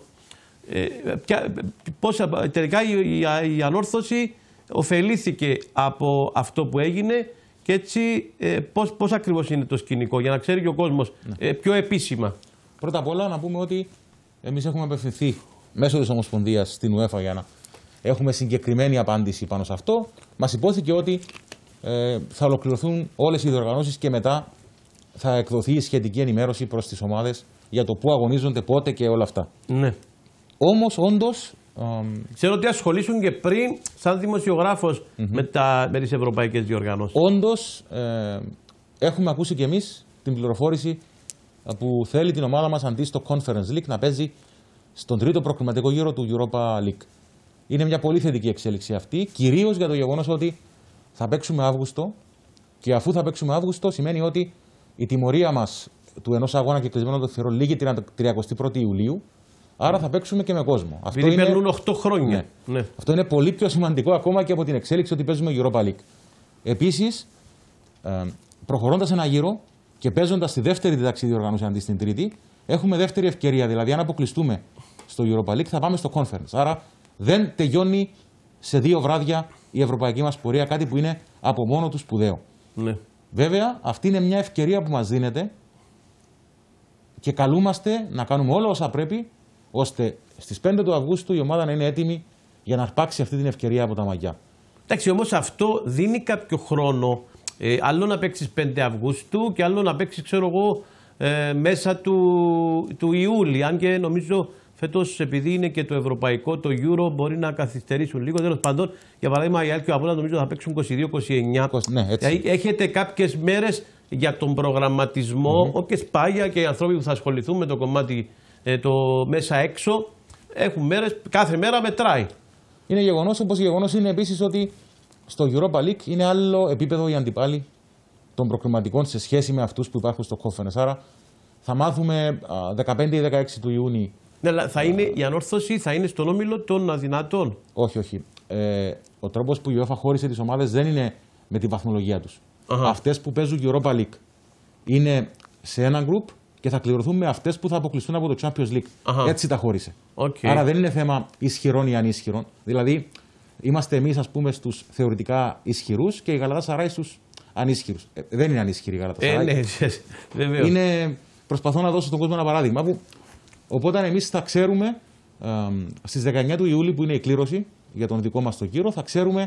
Τελικά η ανόρθωση ωφελήθηκε από αυτό που έγινε και έτσι πώς ακριβώς είναι το σκηνικό, για να ξέρει και ο κόσμος πιο επίσημα. Πρώτα απ' όλα να πούμε ότι εμείς έχουμε απευθυνθεί μέσω της Ομοσπονδίας στην UEFA για να έχουμε συγκεκριμένη απάντηση πάνω σε αυτό. Μας υπόθηκε ότι θα ολοκληρωθούν όλες οι διοργανώσεις και μετά θα εκδοθεί η σχετική ενημέρωση προς τις ομάδες για το πού αγωνίζονται, πότε και όλα αυτά. Ναι. Όμως, όντως... Ξέρω ότι ασχολήσουν και πριν σαν δημοσιογράφος με τις ευρωπαϊκές διοργανώσεις. Όντως, έχουμε ακούσει και εμείς την πληροφόρηση που θέλει την ομάδα μας αντί στο Conference League να παίζει στον τρίτο προκριματικό γύρο του Europa League. Είναι μια πολύ θετική εξέλιξη αυτή, κυρίως για το γεγονός ότι θα παίξουμε Αύγουστο και αφού θα παίξουμε Αύγουστο σημαίνει ότι η τιμωρία μας του ενός αγώνα και κλεισμένου των θυρών λήγει 31η Ιουλίου. Άρα θα παίξουμε και με κόσμο. Επειδή παίρνουν 8 χρόνια. Ναι. Ναι. Αυτό είναι πολύ πιο σημαντικό ακόμα και από την εξέλιξη ότι παίζουμε Europa League. Επίσης, προχωρώντας ένα γύρο και παίζοντας τη δεύτερη διδαξή διοργάνωση αντί στην τρίτη, έχουμε δεύτερη ευκαιρία. Δηλαδή, αν αποκλειστούμε στο Europa League, θα πάμε στο Conference. Άρα, δεν τελειώνει σε 2 βράδια η ευρωπαϊκή μας πορεία, κάτι που είναι από μόνο του σπουδαίο. Ναι. Βέβαια, αυτή είναι μια ευκαιρία που μας δίνεται και καλούμαστε να κάνουμε όλα όσα πρέπει, ώστε στις 5 του Αυγούστου η ομάδα να είναι έτοιμη για να αρπάξει αυτή την ευκαιρία από τα μαγιά. Εντάξει, όμως αυτό δίνει κάποιο χρόνο. Άλλο να παίξεις 5 Αυγούστου και άλλο να παίξεις, ξέρω εγώ, μέσα του Ιούλη. Αν και νομίζω φέτος, επειδή είναι και το ευρωπαϊκό, το Euro, μπορεί να καθυστερήσουν λίγο. Τέλος πάντων, για παράδειγμα, η ΑΕΚ και ο Απόλλωνας νομίζω θα παίξουν 22-29. Ναι, έχετε κάποιες μέρες για τον προγραμματισμό, όποιες πάγια και οι άνθρωποι που θα ασχοληθούν με το κομμάτι το μέσα έξω, έχουν μέρες, κάθε μέρα μετράει. Είναι γεγονός, όπως γεγονός είναι επίσης ότι στο Europa League είναι άλλο επίπεδο οι αντιπάλοι των προκριματικών σε σχέση με αυτούς που υπάρχουν στο Conference. Άρα θα μάθουμε 15 ή 16 του Ιούνιου. Ναι, αλλά θα είναι η ανόρθωση, θα είναι στον όμιλο των αδυνατών. Όχι, όχι. Ο τρόπος που η UEFA χώρισε τις ομάδες δεν είναι με την βαθμολογία τους. Αυτές που παίζουν Europa League είναι σε ένα group και θα κληρωθούν με αυτές που θα αποκλειστούν από το Champions League. Έτσι τα χώρισε. Άρα δεν είναι θέμα ισχυρών ή ανίσχυρων. Δηλαδή, είμαστε εμείς, ας πούμε, στους θεωρητικά ισχυρούς και η Γαλατασαράι στους ανίσχυρους. Δεν είναι ανίσχυρη η Γαλατασαράι. Ναι, προσπαθώ να δώσω στον κόσμο ένα παράδειγμα. Οπότε εμείς θα ξέρουμε στις 19 του Ιούλη, που είναι η κλήρωση για τον δικό μας το γύρο, θα ξέρουμε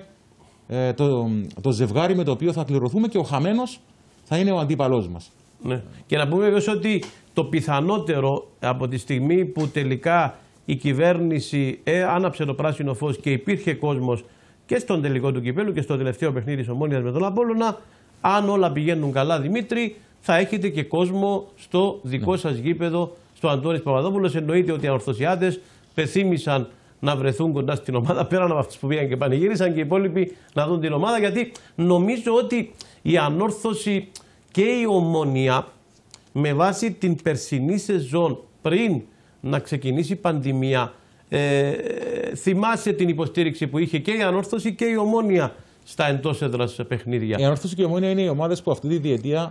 το ζευγάρι με το οποίο θα κληρωθούμε και ο χαμένος θα είναι ο αντίπαλός μας. Ναι. Και να πούμε βέβαια ότι το πιθανότερο από τη στιγμή που τελικά η κυβέρνηση άναψε το πράσινο φως και υπήρχε κόσμος και στον τελικό του κυπέλλου και στο τελευταίο παιχνίδι της Ομόνοιας με τον Απόλλωνα, αν όλα πηγαίνουν καλά, Δημήτρη, θα έχετε και κόσμο στο δικό σας γήπεδο, στο Αντώνης Παπαδόπουλος. Εννοείται ότι οι ανορθωσιάτες πεθύμησαν να βρεθούν κοντά στην ομάδα, πέραν από αυτούς που πήγαν και πανηγύρισαν και οι υπόλοιποι να δουν την ομάδα, γιατί νομίζω ότι η ανόρθωση και η Ομόνοια, με βάση την περσινή σεζόν πριν να ξεκινήσει η πανδημία, θυμάσαι την υποστήριξη που είχε και η ανόρθωση και η Ομόνοια στα εντός έδρας παιχνίδια. Η ανόρθωση και η Ομόνοια είναι οι ομάδες που αυτή τη διετία,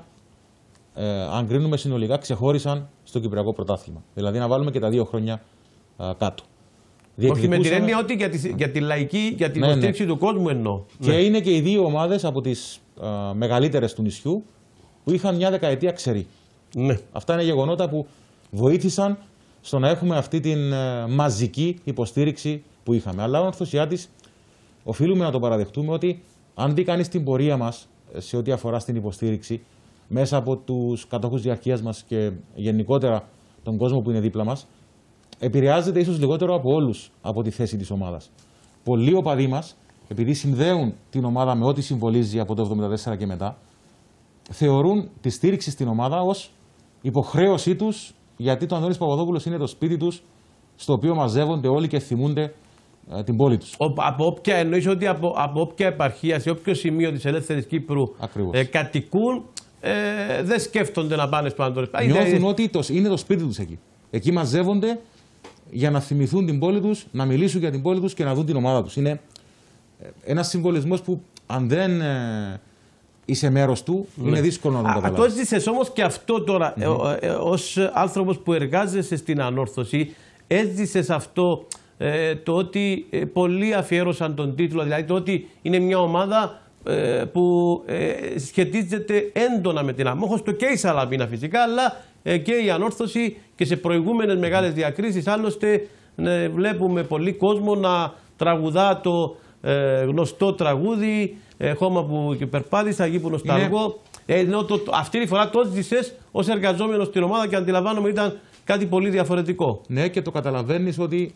αν κρίνουμε συνολικά, ξεχώρισαν στο Κυπριακό Πρωτάθλημα. Δηλαδή να βάλουμε και τα 2 χρόνια κάτω. Όχι με την έννοια ότι για τη λαϊκή, για την υποστήριξη του κόσμου εννοώ. Και είναι και οι 2 ομάδες από τις μεγαλύτερες του νησιού που είχαν μια δεκαετία ξερή. Ναι. Αυτά είναι γεγονότα που βοήθησαν στο να έχουμε αυτή την μαζική υποστήριξη που είχαμε. Αλλά ο Ορθωσιάτης οφείλουμε να το παραδεχτούμε ότι αν δει κανείς την πορεία μας σε ό,τι αφορά στην υποστήριξη μέσα από τους κατόχους διαρκείας μας και γενικότερα τον κόσμο που είναι δίπλα μας, επηρεάζεται ίσως λιγότερο από όλους από τη θέση της ομάδας. Πολλοί οπαδοί μας, επειδή συνδέουν την ομάδα με ό,τι συμβολίζει από το 1974 και μετά, θεωρούν τη στήριξη στην ομάδα ως υποχρέωσή τους, γιατί το Αντώνης Παπαδόπουλος είναι το σπίτι τους, στο οποίο μαζεύονται όλοι και θυμούνται την πόλη τους. Από όποια εννοείς ότι από όποια επαρχία, σε όποιο σημείο της ελεύθερης Κύπρου κατοικούν, δεν σκέφτονται να πάνε στο Αντώνης. Νιώθουν ότι είναι το σπίτι τους εκεί. Εκεί μαζεύονται για να θυμηθούν την πόλη τους, να μιλήσουν για την πόλη τους και να δουν την ομάδα τους. Είναι ένας συμβολισμός που αν δεν είσαι μέρος του, είναι δύσκολο να τον καταλάβεις. Το έζησες όμως και αυτό τώρα, ως άνθρωπος που εργάζεσαι στην ανόρθωση, έζησες αυτό το ότι πολλοί αφιέρωσαν τον τίτλο, δηλαδή το ότι είναι μια ομάδα που σχετίζεται έντονα με την Αμόχωστο και η Σαλαμίνα φυσικά, αλλά και η ανόρθωση και σε προηγούμενες μεγάλες διακρίσεις. Άλλωστε βλέπουμε πολύ κόσμο να τραγουδά το γνωστό τραγούδι «Χώμα που περπάτησα, γη που νοσταλγώ». Αυτή τη φορά το ζήσες ως εργαζόμενος στην ομάδα και αντιλαμβάνομαι ήταν κάτι πολύ διαφορετικό. Ναι, και το καταλαβαίνεις ότι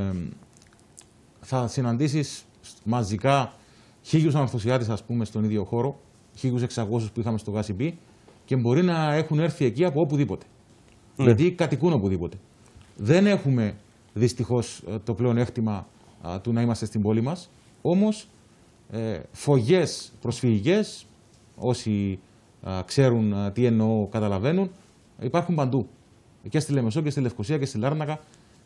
θα συναντήσεις μαζικά 1.000 ανορθωσιάτες, ας πούμε, στον ίδιο χώρο, 1.600 που είχαμε στο ΓΑΣΥΠΗ, και μπορεί να έχουν έρθει εκεί από οπουδήποτε. Ναι. Γιατί κατοικούν οπουδήποτε. Δεν έχουμε δυστυχώς το πλεονέκτημα του να είμαστε στην πόλη μας, όμως φωγές προσφυγικές, όσοι ξέρουν τι εννοώ καταλαβαίνουν, υπάρχουν παντού. Και στη Λεμεσό και στη Λευκοσία και στη Λάρνακα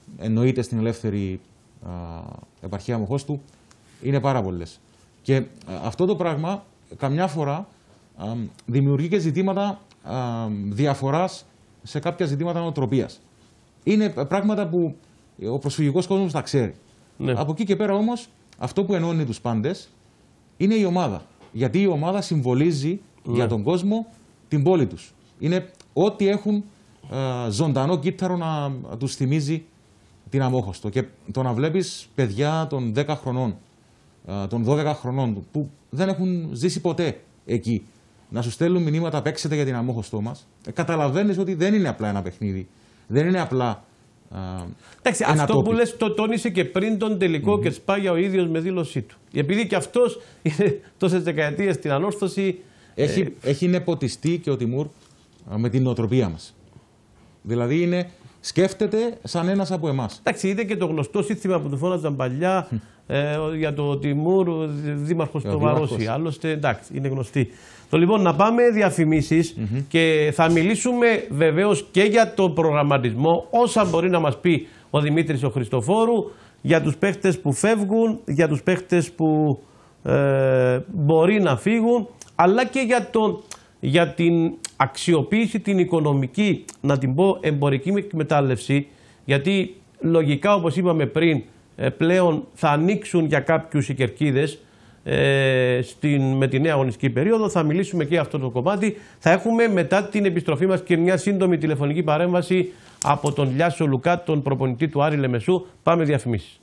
εννοείται στην ελεύθερη επαρχία Μοχώστου, είναι πάρα πολλές. Και αυτό το πράγμα καμιά φορά δημιουργεί και ζητήματα διαφοράς σε κάποια ζητήματα νοοτροπίας. Είναι πράγματα που ο προσφυγικός κόσμος τα ξέρει. Ναι. Από εκεί και πέρα όμως, αυτό που ενώνει τους πάντες είναι η ομάδα. Γιατί η ομάδα συμβολίζει για τον κόσμο την πόλη τους. Είναι ό,τι έχουν ζωντανό κύτταρο να τους θυμίζει την Αμόχωστο. Και το να βλέπεις παιδιά των 10 χρονών, των 12 χρονών, που δεν έχουν ζήσει ποτέ εκεί, να σου στέλνουν μηνύματα, παίξετε για την Αμόχωστό μας, καταλαβαίνεις ότι δεν είναι απλά ένα παιχνίδι. Δεν είναι απλά εντάξει, αυτό που λες το τόνισε και πριν τον τελικό και σπάγια ο ίδιος με δήλωσή του. Επειδή και αυτός είναι τόσες δεκαετίες στην ανόρθωση. Έχει νεποτιστεί και ο Τιμούρ με την νοοτροπία μας. Δηλαδή σκέφτεται σαν ένας από εμάς. Εντάξει, είδε και το γνωστό σύνθημα που του φώναζαν παλιά για το Τιμούρ, δήμαρχος του Βαρόσι. Άλλωστε, εντάξει, είναι γνωστή. Λοιπόν, να πάμε διαφημίσεις και θα μιλήσουμε βεβαίως και για το προγραμματισμό, όσα μπορεί να μας πει ο Δημήτρης ο Χριστοφόρου, για τους παίχτες που φεύγουν, για τους παίχτες που μπορεί να φύγουν, αλλά και για την αξιοποίηση την οικονομική, να την πω εμπορική εκμετάλλευση, γιατί λογικά, όπως είπαμε πριν, πλέον θα ανοίξουν για κάποιους οι κερκίδες με τη νέα αγωνιστική περίοδο. Θα μιλήσουμε και για αυτό το κομμάτι. Θα έχουμε μετά την επιστροφή μας και μια σύντομη τηλεφωνική παρέμβαση από τον Λιάσο Λουκά, τον προπονητή του Άρη Λεμεσού. Πάμε διαφημίσεις.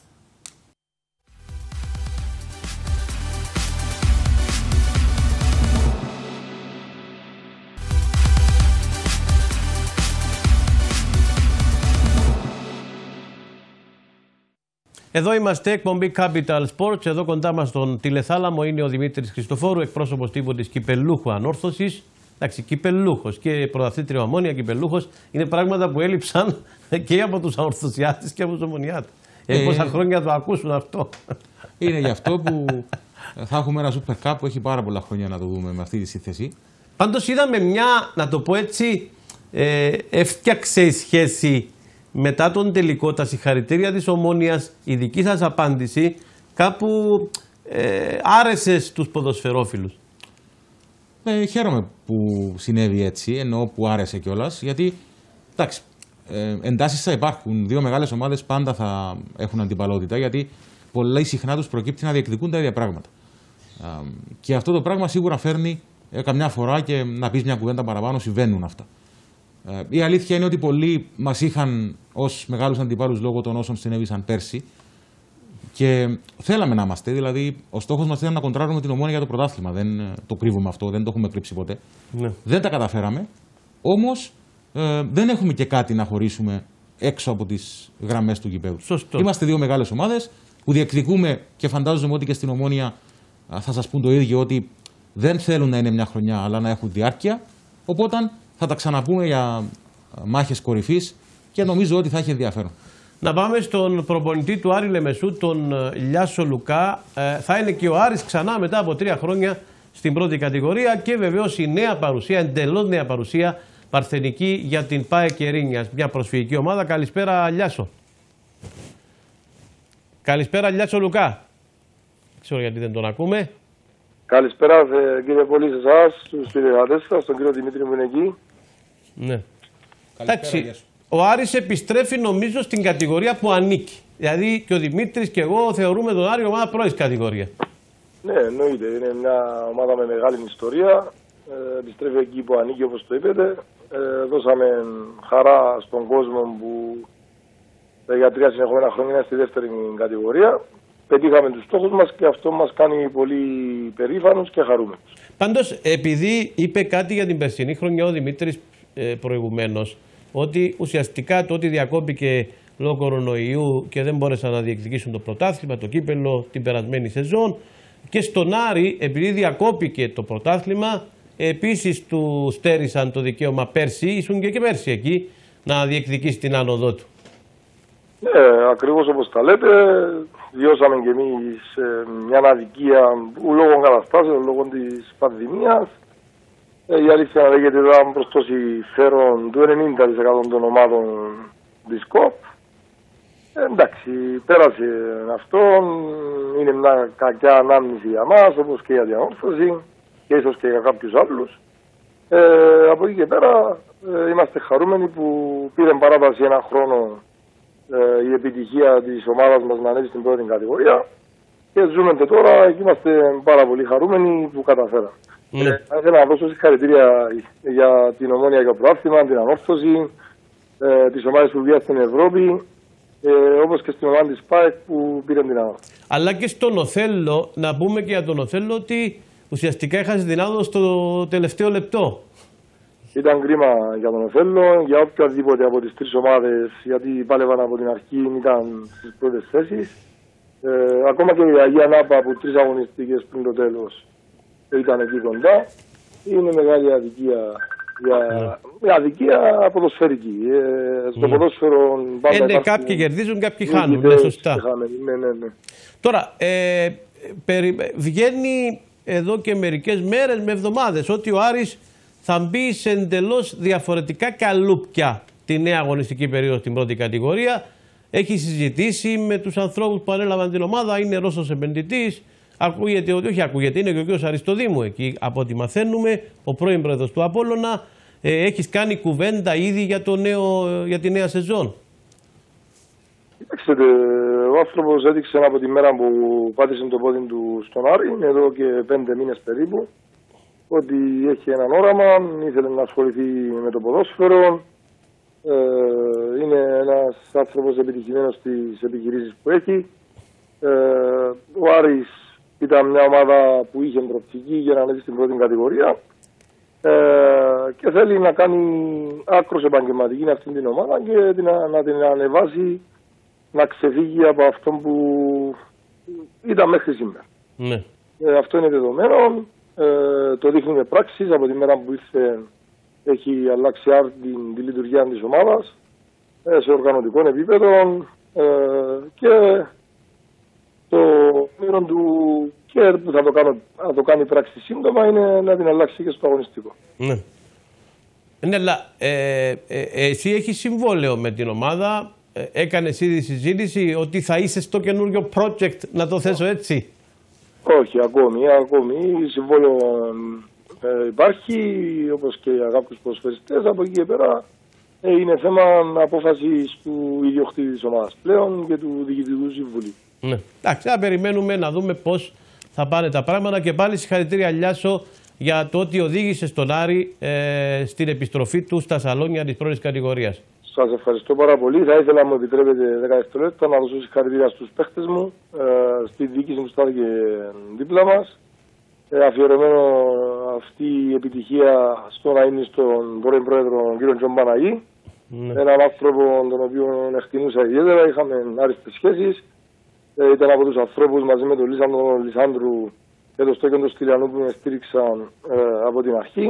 Εδώ είμαστε, εκπομπή Capital Sports. Εδώ κοντά μας στον τηλεθάλαμο είναι ο Δημήτρης Χριστοφόρου, εκπρόσωπος τύπου της Κυπελλούχου Ανόρθωσης. Εντάξει, κυπελλούχος και πρωταθλήτριο Ομόνια, κυπελλούχος είναι πράγματα που έλειψαν και από τους ανορθωσιάτες και από τους ομονιάτες. Πόσα χρόνια το ακούσουν αυτό. Είναι γι' αυτό που θα έχουμε ένα Super Cup που έχει πάρα πολλά χρόνια να το δούμε με αυτή τη σύνθεση. Πάντως είδαμε μια, να το πω έτσι, έφτιαξε η σχέση. Μετά τον τελικό, τα συγχαρητήρια της Ομόνοιας, η δική σας απάντηση κάπου άρεσε στους ποδοσφαιρόφιλους. Χαίρομαι που συνέβη έτσι, ενώ που άρεσε κιόλας, γιατί εντάξει, εντάσεις θα υπάρχουν. Δύο μεγάλες ομάδες πάντα θα έχουν αντιπαλότητα, γιατί πολύ συχνά τους προκύπτει να διεκδικούν τα ίδια πράγματα. Και αυτό το πράγμα σίγουρα φέρνει καμιά φορά και να πεις μια κουβέντα παραπάνω, συμβαίνουν αυτά. Η αλήθεια είναι ότι πολλοί μας είχαν ως μεγάλους αντιπάλους λόγω των όσων συνέβησαν πέρσι και θέλαμε να είμαστε. Δηλαδή, ο στόχος μας ήταν να κοντράρουμε την Ομόνια για το πρωτάθλημα. Δεν το κρύβουμε αυτό, δεν το έχουμε κρύψει ποτέ. Ναι. Δεν τα καταφέραμε. Όμως δεν έχουμε και κάτι να χωρίσουμε έξω από τις γραμμές του γηπέδου. Σωστό. Είμαστε δύο μεγάλες ομάδες που διεκδικούμε και φαντάζομαι ότι και στην Ομόνια θα σας πούν το ίδιο, ότι δεν θέλουν να είναι μια χρονιά αλλά να έχουν διάρκεια. Οπότε θα τα ξαναπούμε για μάχες κορυφής και νομίζω ότι θα έχει ενδιαφέρον. Να πάμε στον προπονητή του Άρη Λεμεσού, τον Λιάσο Λουκά. Θα είναι και ο Άρης ξανά μετά από 3 χρόνια στην πρώτη κατηγορία και βεβαίως η νέα παρουσία, εντελώς νέα παρουσία παρθενική για την ΠΑΕ Κερίνιας, μια προσφυγική ομάδα. Καλησπέρα Λιάσο. Καλησπέρα Λιάσο Λουκά. Δεν ξέρω γιατί δεν τον ακούμε. Καλησπέρα κύριε Πολύ σε εσάς, στους τηλεθεατές σας, στον κύριο Δημήτρη που είναι εκεί. Ναι. Εντάξει, ο Άρης επιστρέφει νομίζω στην κατηγορία που ανήκει. Δηλαδή και ο Δημήτρης και εγώ θεωρούμε τον Άρη ομάδα πρώτης κατηγορία. Ναι, εννοείται. Είναι μια ομάδα με μεγάλη ιστορία. Επιστρέφει εκεί που ανήκει, όπως το είπετε. Δώσαμε χαρά στον κόσμο που για 3 συνεχόμενα χρόνια είναι στη δεύτερη κατηγορία. Πετύχαμε τους στόχους μας και αυτό μας κάνει πολύ περήφανος και χαρούμενος. Πάντως, επειδή είπε κάτι για την περσινή χρονιά ο Δημήτρης προηγουμένως, ότι ουσιαστικά το ότι διακόπηκε λόγω κορονοϊού και δεν μπόρεσαν να διεκδικήσουν το πρωτάθλημα, το κύπελλο την περασμένη σεζόν, και στον Άρη, επειδή διακόπηκε το πρωτάθλημα, επίσης του στέρισαν το δικαίωμα πέρσι, ήσουν και πέρσι εκεί, να διεκδικήσει την άνοδό του. Ναι, ακριβώς όπως τα λέτε, βιώσαμε κι εμείς μια αδικία λόγω καταστάσεων, λόγω της πανδημίας. Η αλήθεια να λέγεται ήταν προς το συμφέρον του 90% των ομάδων της ΚΟΠ. Εντάξει, πέρασε αυτό, είναι μια κακιά ανάμνηση για μας, όπως και για την ανόρθωση και ίσως και για κάποιους άλλους. Από εκεί και πέρα είμαστε χαρούμενοι που πήρε παράταση ένα χρόνο η επιτυχία της ομάδας μας να ανέβει στην πρώτη κατηγορία και ζούμε και τώρα και είμαστε πάρα πολύ χαρούμενοι που καταφέραμε. Θα ήθελα να δώσω συγχαρητήρια για την Ομόνοια για το πρωτάθλημα, την ανόρθωση, τις ομάδες που βγήκαν στην Ευρώπη, όπως και στην ομάδα της ΠΑΕΚ που πήρε την ανόρθωση. Αλλά και στον Οθέλο, να πούμε και για τον Οθέλο ότι ουσιαστικά έχασε την άδο στο τελευταίο λεπτό. Ήταν κρίμα για τον Οθέλο, για οποιαδήποτε από τις τρεις ομάδες, γιατί πάλευαν από την αρχή, ήταν στις πρώτες θέσεις. Ακόμα και η Αγία Νάπα από 3 αγωνιστικές πριν το τέλος ήταν εκεί κοντά. Είναι μεγάλη αδικία, μια αδικία ποδοσφαιρική. Στο ποδόσφαιρο πάντα κάποιοι κερδίζουν, κάποιοι χάνουν. Ναι, σωστά. Ναι. Τώρα, βγαίνει εδώ και μερικές μέρες με εβδομάδες ότι ο Άρης θα μπει σε εντελώς διαφορετικά καλούπια τη νέα αγωνιστική περίοδο στην πρώτη κατηγορία. Έχει συζητήσει με τους ανθρώπους που ανέλαβαν την ομάδα, είναι Ρώσος επενδυτής. Ακούγεται ότι, όχι ακούγεται, είναι και ο κ. Αριστοδήμου εκεί, από ό,τι μαθαίνουμε, ο πρώην πρόεδρος του Απόλλωνα. Έχεις κάνει κουβέντα ήδη για τη νέα σεζόν? Κοιτάξτε, ο άνθρωπος έδειξε από τη μέρα που πάτησε το πόδι του στον Άρη, εδώ και 5 μήνες περίπου, ότι έχει έναν όραμα, ήθελε να ασχοληθεί με το ποδόσφαιρο. Είναι ένας άνθρωπος επιτυχημένος στις επιχειρήσεις που έχει. Ο Άρης ήταν μια ομάδα που είχε προοπτική για να ανέβει στην πρώτη κατηγορία και θέλει να κάνει άκρως επαγγελματική αυτή την ομάδα και να την ανεβάσει, να ξεφύγει από αυτό που ήταν μέχρι σήμερα. Ναι. Αυτό είναι δεδομένο. Το δείχνει με πράξεις. Από τη μέρα που ήρθε έχει αλλάξει τη λειτουργία της ομάδας σε οργανωτικό επίπεδο και το μέλλον του και που θα το κάνει πράξη σύντομα είναι να την αλλάξει και στο αγωνιστικό. Ναι. Ναι, αλλά εσύ έχεις συμβόλαιο με την ομάδα, έκανες ήδη συζήτηση ότι θα είσαι στο καινούριο project, να το θέσω έτσι? Όχι, ακόμη. Συμβόλαιο υπάρχει, όπως και για κάποιους ποδοσφαιριστές. Από εκεί και πέρα είναι θέμα απόφασης του ιδιοκτήτη της ομάδας πλέον και του Διοικητικού Συμβουλίου. Ναι. Εντάξει, θα περιμένουμε να δούμε πώς θα πάνε τα πράγματα και πάλι συγχαρητήρια Λιάσο για το ότι οδήγησε στον Άρη στην επιστροφή του στα σαλόνια της πρώτης κατηγορίας. Σας ευχαριστώ πάρα πολύ. Θα ήθελα, μου επιτρέπετε 10 δευτερόλεπτα, να δώσω συγχαρητήρια στους παίχτες μου, στη διοίκηση που στάθηκε δίπλα μας. Αφιερωμένο αυτή η επιτυχία στο να είναι στον πρώην πρόεδρο κ. Τζον Παναγή. Έναν άνθρωπο τον οποίο εκτιμούσα ιδιαίτερα, είχαμε άριστες σχέσεις. Ήταν από τους ανθρώπους μαζί με τον Λισάνδρου και τον Στόκιον τον Στυλιανού που με στήριξαν από την αρχή.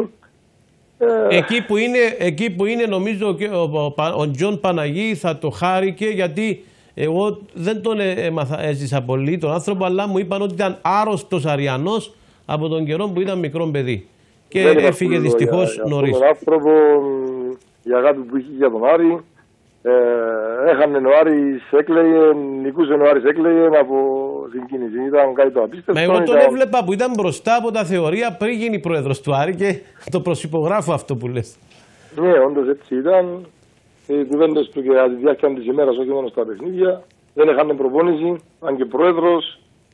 Εκεί που είναι νομίζω ο Τζον Παναγή θα το χάρηκε, γιατί εγώ δεν τον έζησα πολύ τον άνθρωπο, αλλά μου είπαν ότι ήταν άρρωστος Αριανός από τον καιρό που ήταν μικρό παιδί και έφυγε δυστυχώς νωρίς. Τον άνθρωπο, η αγάπη που είχε για τον Άρη, έχανε ο Άρης, έκλαιγε, νικούσε ο Άρης, έκλαιγε από την κίνηση. Ήταν κάτι το απίστευτο. Μα εγώ τον έβλεπα που ήταν μπροστά από τα θεωρία πριν γίνει πρόεδρος του Άρη και το προσυπογράφω αυτό που λες. Ναι, όντως έτσι ήταν. Οι κουβέντες του και κατά τη διάρκεια της ημέρας, όχι μόνο στα παιχνίδια. Δεν έχανε προπόνηση, αν και πρόεδρος.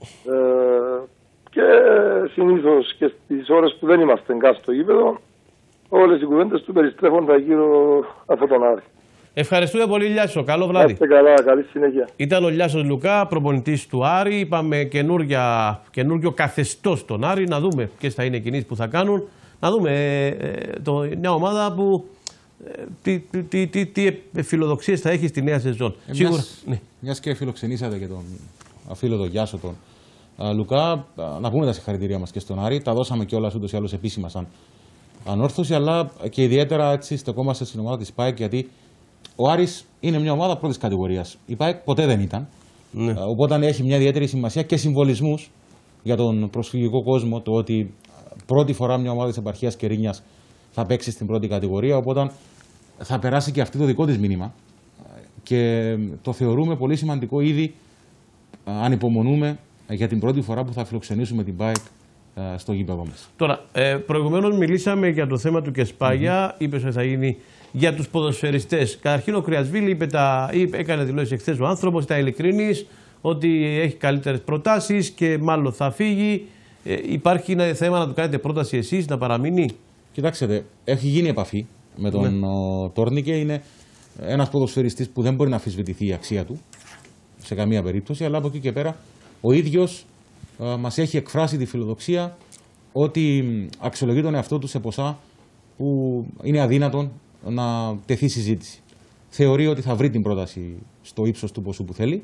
Και συνήθως και στις ώρες που δεν είμαστε κάτω στο γήπεδο, όλες οι κουβέντες του περιστρέφονται γύρω από τον Άρη. Ευχαριστούμε πολύ Λιάσο, καλό βράδυ. Είστε καλά, καλή συνέχεια. Ήταν ο Λιάσος Λουκά, προπονητής του Άρη. Είπαμε καινούριο καθεστώς στον Άρη, να δούμε ποιες θα είναι οι κινήσεις που θα κάνουν. Να δούμε μια ομάδα που τι φιλοδοξίες θα έχει στη νέα σεζόν. Μιας και φιλοξενήσατε και τον φίλο τον Γιάσο τον Λουκά, να πούμε τα συγχαρητήρια μας και στον Άρη. Τα δώσαμε κιόλας ούτως ή άλλως επίσημα σαν ανόρθωση, αλλά και ιδιαίτερα έτσι στεκόμαστε στην ομάδα της ΠΑΕΚ, γιατί ο Άρης είναι μια ομάδα πρώτης κατηγορίας. Η ΠΑΕΚ ποτέ δεν ήταν. Ναι. Οπότε έχει μια ιδιαίτερη σημασία και συμβολισμούς για τον προσφυγικό κόσμο, το ότι πρώτη φορά μια ομάδα της επαρχίας Κερίνιας θα παίξει στην πρώτη κατηγορία. Οπότε θα περάσει και αυτή το δικό της μήνυμα και το θεωρούμε πολύ σημαντικό ήδη. Ανυπομονούμε για την πρώτη φορά που θα φιλοξενήσουμε την ΠΑΕΚ στο γήπεδο μας. Τώρα, προηγουμένως μιλήσαμε για το θέμα του Κεσπάγια. Είπες ότι θα γίνει για τους ποδοσφαιριστές. Καταρχήν ο Κρυασβίλη έκανε δηλώσεις εχθές ο άνθρωπος, ήταν ειλικρινής, ότι έχει καλύτερες προτάσεις και μάλλον θα φύγει. Υπάρχει ένα θέμα να του κάνετε πρόταση εσείς να παραμείνει? Κοιτάξτε, έχει γίνει επαφή με τον Τόρνικε. Είναι ένας ποδοσφαιριστής που δεν μπορεί να αμφισβητηθεί η αξία του σε καμία περίπτωση, αλλά από εκεί και πέρα ο ίδιος μας έχει εκφράσει τη φιλοδοξία ότι αξιολογεί τον εαυτό του σε ποσά που είναι αδύνατον να τεθεί συζήτηση. Θεωρεί ότι θα βρει την πρόταση στο ύψος του ποσού που θέλει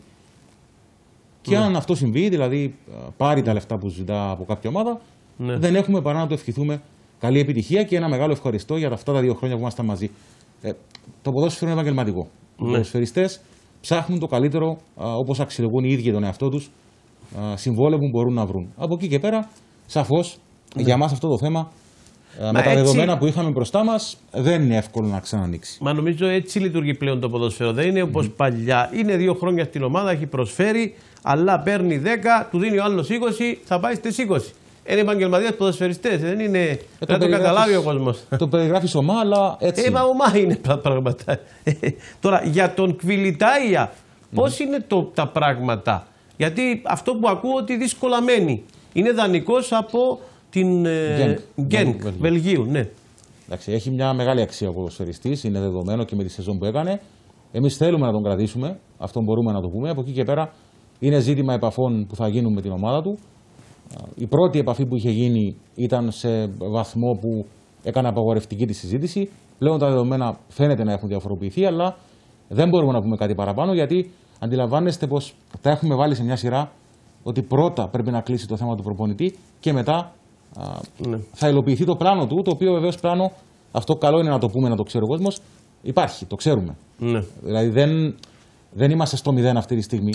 και αν αυτό συμβεί, δηλαδή πάρει τα λεφτά που ζητά από κάποια ομάδα, δεν έχουμε παρά να του ευχηθούμε καλή επιτυχία και ένα μεγάλο ευχαριστώ για αυτά τα 2 χρόνια που ήμασταν μαζί. Το ποδόσφαιρο είναι επαγγελματικό. Οι ποδοσφαιριστές ψάχνουν το καλύτερο, όπως αξιολογούν οι ίδιοι τον εαυτό τους, συμβόλαιο που μπορούν να βρουν. Από εκεί και πέρα, σαφώς, για μας αυτό το θέμα, με τα δεδομένα που είχαμε μπροστά μας, δεν είναι εύκολο να ξανανοίξει. Μα νομίζω έτσι λειτουργεί πλέον το ποδόσφαιρο. Δεν είναι όπως παλιά. Είναι 2 χρόνια στην ομάδα, έχει προσφέρει, αλλά παίρνει 10, του δίνει ο άλλος 20, θα πάει στις 20. Είναι επαγγελματίες ποδοσφαιριστές, δεν είναι. Δεν το καταλάβει ο κόσμος. Το περιγράφεις ομά, αλλά έτσι. Μα ομά είναι πράγματα. Τώρα, για τον Κβιλιτάια, πώς είναι τα πράγματα? Γιατί αυτό που ακούω ότι δύσκολα μένει. Είναι δανεικός από την Γκένκ, Βελγίου. Ναι. Εντάξει, έχει μια μεγάλη αξία ο ποδοσφαιριστής, είναι δεδομένο και με τη σεζόν που έκανε. Εμείς θέλουμε να τον κρατήσουμε, αυτό μπορούμε να το πούμε. Από εκεί και πέρα είναι ζήτημα επαφών που θα γίνουν με την ομάδα του. Η πρώτη επαφή που είχε γίνει ήταν σε βαθμό που έκανε απαγορευτική τη συζήτηση. Πλέον τα δεδομένα φαίνεται να έχουν διαφοροποιηθεί, αλλά δεν μπορούμε να πούμε κάτι παραπάνω, γιατί αντιλαμβάνεστε πως τα έχουμε βάλει σε μια σειρά, ότι πρώτα πρέπει να κλείσει το θέμα του προπονητή και μετά θα υλοποιηθεί το πλάνο του, το οποίο βεβαίως πλάνο, αυτό καλό είναι να το πούμε, να το ξέρει ο κόσμος, υπάρχει, το ξέρουμε. Δηλαδή δεν είμαστε στο 0 αυτή τη στιγμή.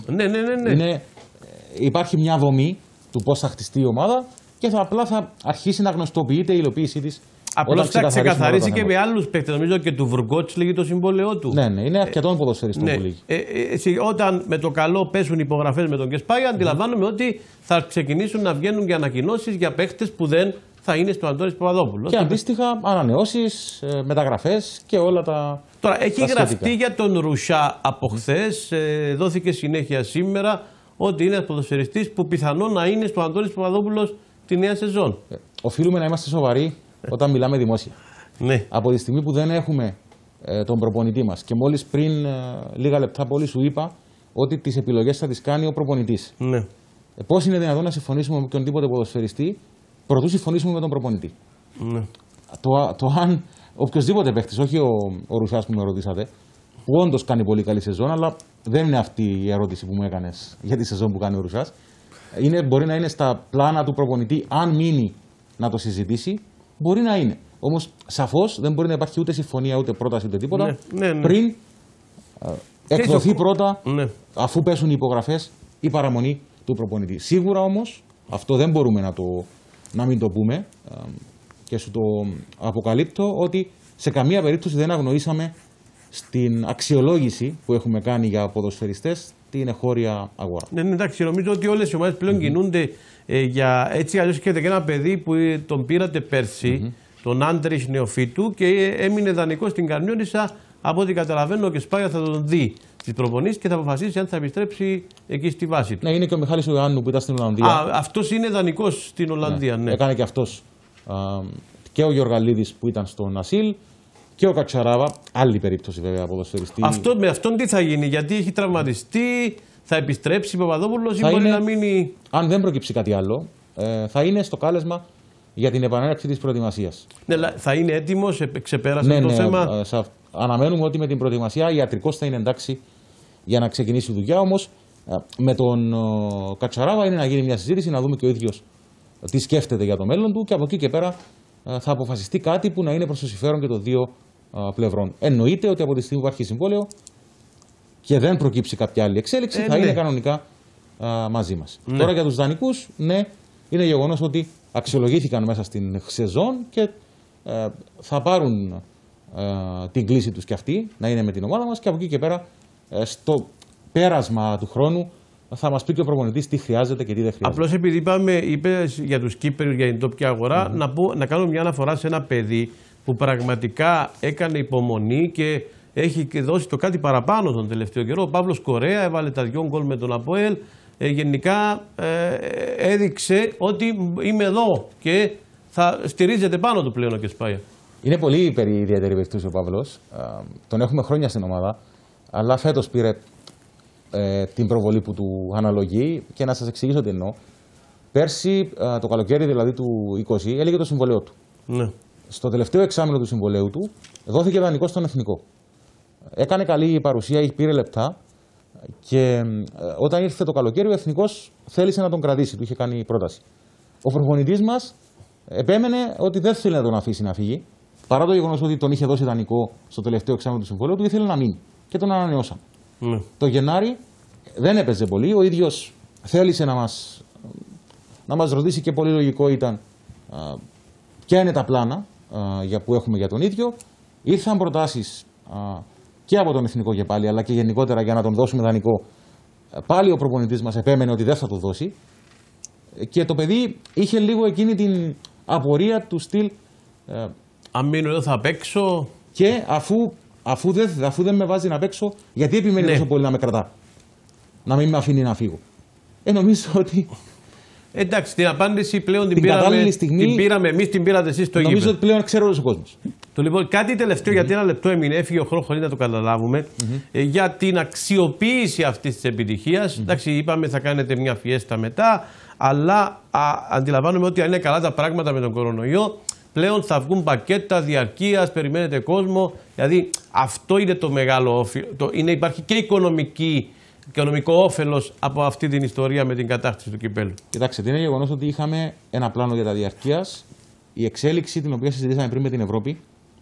Υπάρχει μια δομή του πώς θα χτιστεί η ομάδα και απλά θα αρχίσει να γνωστοποιείται η υλοποίησή της. Απλώς θα ξεκαθαρίσει και με άλλους παίκτες. Νομίζω και του Βρουγκότς λέγει το συμβόλαιό του. Ναι, είναι αρκετών ποδοσφαιριστών που λέγει. Όταν με το καλό πέσουν υπογραφές με τον Κεσπάγια, αντιλαμβάνομαι ότι θα ξεκινήσουν να βγαίνουν και ανακοινώσεις για παίκτες που δεν θα είναι στο Αντώνης Παπαδόπουλος. Και αντίστοιχα ανανεώσεις, μεταγραφές και όλα τα. Τώρα, έχει γραφτεί για τον Ρουσιά από χθες, δόθηκε συνέχεια σήμερα, ότι είναι ένας ποδοσφαιριστής που πιθανόν να είναι στο Αντώνης Παπαδόπουλος τη νέα σεζόν. Οφείλουμε να είμαστε σοβαροί όταν μιλάμε δημόσια. Από τη στιγμή που δεν έχουμε τον προπονητή μας και μόλις πριν λίγα λεπτά πολύ σου είπα ότι τις επιλογές θα τις κάνει ο προπονητής. Πώς είναι δυνατόν να συμφωνήσουμε με οποιονδήποτε ποδοσφαιριστή προτού συμφωνήσουμε με τον προπονητή? Το αν οποιοδήποτε παίχτης, όχι ο Ρουσιάς που με ρωτήσατε, που όντως κάνει πολύ καλή σεζόν, αλλά δεν είναι αυτή η ερώτηση που μου έκανες για τη σεζόν που κάνει ο Ρουσιάς. Μπορεί να είναι στα πλάνα του προπονητή, αν μείνει να το συζητήσει, μπορεί να είναι. Όμως σαφώς δεν μπορεί να υπάρχει ούτε συμφωνία, ούτε πρόταση, ούτε τίποτα πριν εκδοθεί πρώτα, αφού πέσουν οι υπογραφές, η παραμονή του προπονητή. Σίγουρα όμως αυτό δεν μπορούμε να μην το πούμε και σου το αποκαλύπτω, ότι σε καμία περίπτωση δεν αγνοήσαμε στην αξιολόγηση που έχουμε κάνει για ποδοσφαιριστές την εγχώρια αγορά. Εντάξει, νομίζω ότι όλες οι ομάδες πλέον κινούνται για. Έτσι, αλλιώς έχετε και ένα παιδί που τον πήρατε πέρσι, τον Άντρης Νεοφίτου, και έμεινε δανεικό στην Καρμιόνισσα. Από ό,τι καταλαβαίνω, και Σπάγια θα τον δει στις προπονήσεις και θα αποφασίσει αν θα επιστρέψει εκεί στη βάση του. Ναι, είναι και ο Μιχάλης ο Ιωάννου που ήταν στην Ολλανδία. Αυτός είναι δανεικός στην Ολλανδία. Ναι. Έκανε και αυτός. Και ο Γιωργαλίδης που ήταν στον Ασίλ. Και ο Κατσαράβα, άλλη περίπτωση βέβαια ποδοσφαιριστή. Με αυτόν τι θα γίνει, γιατί έχει τραυματιστεί, θα επιστρέψει ο Παπαδόπουλος ή μπορεί να μείνει. Αν δεν προκύψει κάτι άλλο, θα είναι στο κάλεσμα για την επανέναρξη της προετοιμασίας. Ναι, θα είναι έτοιμος, ξεπέρασε το θέμα. Αναμένουμε ότι με την προετοιμασία ιατρικός θα είναι εντάξει για να ξεκινήσει η δουλειά. Όμως με τον Κατσαράβα είναι να γίνει μια συζήτηση, να δούμε και ο ίδιος τι σκέφτεται για το μέλλον του και από εκεί και πέρα θα αποφασιστεί κάτι που να είναι προς το συμφέρον και των δύο πλευρών. Εννοείται ότι από τη στιγμή που υπάρχει συμβόλαιο και δεν προκύψει κάποια άλλη εξέλιξη, θα είναι κανονικά μαζί μας. Τώρα για τους δανεικούς, ναι, είναι γεγονός ότι αξιολογήθηκαν μέσα στην σεζόν και θα πάρουν την κλίση τους και αυτοί να είναι με την ομάδα μας και από εκεί και πέρα στο πέρασμα του χρόνου θα μας πει και ο προπονητής τι χρειάζεται και τι δεν χρειάζεται. Απλώς επειδή είπες για τους Κύπριους, για την τόπια αγορά, να κάνουμε μια αναφορά σε ένα παιδί που πραγματικά έκανε υπομονή και έχει δώσει το κάτι παραπάνω τον τελευταίο καιρό. Ο Παύλος Κορέα έβαλε τα 2 γκολ με τον ΑΠΟΕΛ. Γενικά έδειξε ότι είμαι εδώ και θα στηρίζεται πάνω του πλέον ο Κεσπάια. Είναι πολύ ιδιαίτερη περίπτωση ο Παύλος. Τον έχουμε χρόνια στην ομάδα, αλλά φέτος πήρε την προβολή που του αναλογεί και να σας εξηγήσω τι εννοώ. Πέρσι, το καλοκαίρι δηλαδή του 20, έλεγε το συμβολέο του. Ναι. Στο τελευταίο εξάμηνο του συμβολέου του δόθηκε δανεικό στον εθνικό. Έκανε καλή παρουσία, πήρε λεπτά και όταν ήρθε το καλοκαίρι ο εθνικός θέλησε να τον κρατήσει, του είχε κάνει πρόταση. Ο προπονητής μας επέμενε ότι δεν θέλει να τον αφήσει να φύγει, παρά το γεγονός ότι τον είχε δώσει δανεικό στο τελευταίο εξάμηνο του συμβολέου του, ήθελε να μείνει και τον ανανεώσαν. Το Γενάρη δεν έπαιζε πολύ, ο ίδιος θέλησε να μας ρωτήσει και πολύ λογικό ήταν ποια είναι τα πλάνα που έχουμε για τον ίδιο. Ήρθαν προτάσεις και από τον εθνικό και πάλι, αλλά και γενικότερα για να τον δώσουμε δανεικό. Πάλι ο προπονητής μας επέμενε ότι δεν θα το δώσει και το παιδί είχε λίγο εκείνη την απορία του στυλ. Αν μείνω εδώ θα παίξω. Και αφού δεν με βάζει να παίξω, γιατί επιμένει τόσο πολύ να με κρατά, να μην με αφήνει να φύγω. Νομίζω ότι. Εντάξει, την απάντηση πλέον την πήραμε εμείς, την πήρατε εσείς στο γήπεδο. Νομίζω ότι πλέον ξέρω όλος ο κόσμος. Λοιπόν, κάτι τελευταίο, γιατί ένα λεπτό έμεινε, έφυγε ο χρόνος χωρίς να το καταλάβουμε, για την αξιοποίηση αυτής της επιτυχίας. Εντάξει, είπαμε θα κάνετε μια φιέστα μετά, αλλά αντιλαμβάνομαι ότι αν είναι καλά τα πράγματα με τον κορονοϊό, πλέον θα βγουν πακέτα διαρκείας, περιμένετε κόσμο. Δηλαδή αυτό είναι το μεγάλο όφελο. Υπάρχει και οικονομικό όφελος από αυτή την ιστορία με την κατάκτηση του κυπέλλου. Κοιτάξτε, είναι γεγονός ότι είχαμε ένα πλάνο για τα διαρκείας. Η εξέλιξη την οποία συζητήσαμε πριν με την Ευρώπη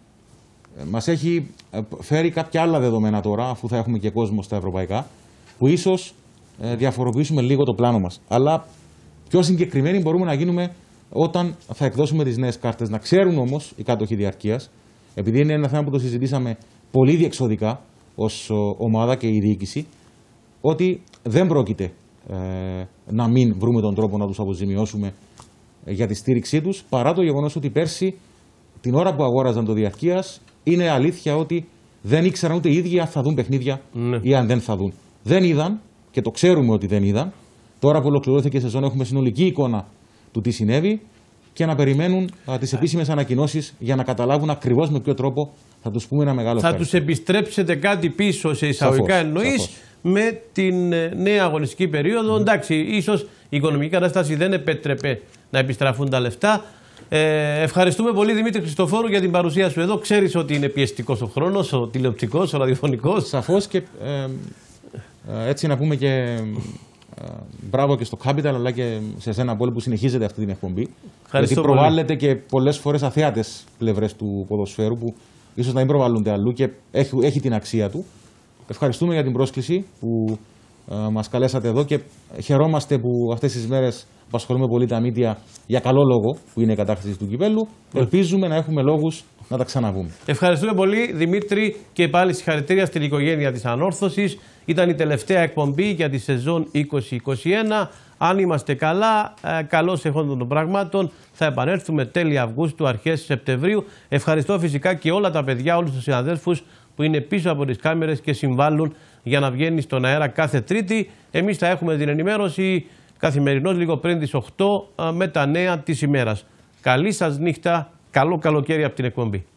μας έχει φέρει κάποια άλλα δεδομένα τώρα, αφού θα έχουμε και κόσμο στα ευρωπαϊκά, που ίσως διαφοροποιήσουμε λίγο το πλάνο μας. Αλλά πιο συγκεκριμένοι μπορούμε να γίνουμε όταν θα εκδώσουμε τις νέες κάρτες. Να ξέρουν όμως οι κάτοχοι διαρκείας, επειδή είναι ένα θέμα που το συζητήσαμε πολύ διεξοδικά ως ομάδα και η διοίκηση, ότι δεν πρόκειται να μην βρούμε τον τρόπο να τους αποζημιώσουμε για τη στήριξή τους, παρά το γεγονός ότι πέρσι, την ώρα που αγόραζαν το διαρκείας, είναι αλήθεια ότι δεν ήξεραν ούτε οι ίδιοι αν θα δουν παιχνίδια ή αν δεν θα δουν. Δεν είδαν και το ξέρουμε ότι δεν είδαν. Τώρα που ολοκληρώθηκε η σεζόν έχουμε συνολική εικόνα του τι συνέβη και να περιμένουν τις επίσημες ανακοινώσεις για να καταλάβουν ακριβώς με ποιο τρόπο θα τους πούμε ένα μεγάλο ευχαριστώ. Θα τους επιστρέψετε κάτι πίσω σε εισαγωγικά εννοείς με την νέα αγωνιστική περίοδο. Εντάξει, ίσως η οικονομική κατάσταση δεν επέτρεπε να επιστραφούν τα λεφτά. Ευχαριστούμε πολύ Δημήτρη Χριστοφόρου για την παρουσία σου εδώ. Ξέρεις ότι είναι πιεστικός ο χρόνος, ο τηλεοπτικός, ο ραδιοφωνικός. Σαφώς και έτσι να πούμε και μπράβο και στο Capital, αλλά και σε εσένα Πόλη που συνεχίζεται αυτή την εκπομπή. Γιατί προβάλλεται και πολλές φορές αθέατες πλευρές του ποδοσφαίρου που ίσως να μην προβάλλονται αλλού και έχει την αξία του. Ευχαριστούμε για την πρόσκληση που μας καλέσατε εδώ και χαιρόμαστε που αυτές τις μέρες απασχολούμε πολύ τα μίντια για καλό λόγο που είναι η κατάκτηση του κυπέλλου. Ελπίζουμε να έχουμε λόγους να τα ξαναβούμε. Ευχαριστούμε πολύ Δημήτρη και πάλι συγχαρητήρια στην οικογένεια της Ανόρθωσης. Ήταν η τελευταία εκπομπή για τη σεζόν 2021. Αν είμαστε καλά, καλώς εχόντων των πραγμάτων, θα επανέλθουμε τέλη Αυγούστου, αρχές Σεπτεμβρίου. Ευχαριστώ φυσικά και όλα τα παιδιά, όλους τους συναδέλφους που είναι πίσω από τις κάμερες και συμβάλλουν για να βγαίνει στον αέρα κάθε Τρίτη. Εμείς θα έχουμε την ενημέρωση καθημερινώς λίγο πριν τις 8 με τα νέα της ημέρας. Καλή σας νύχτα, καλό καλοκαίρι από την εκπομπή.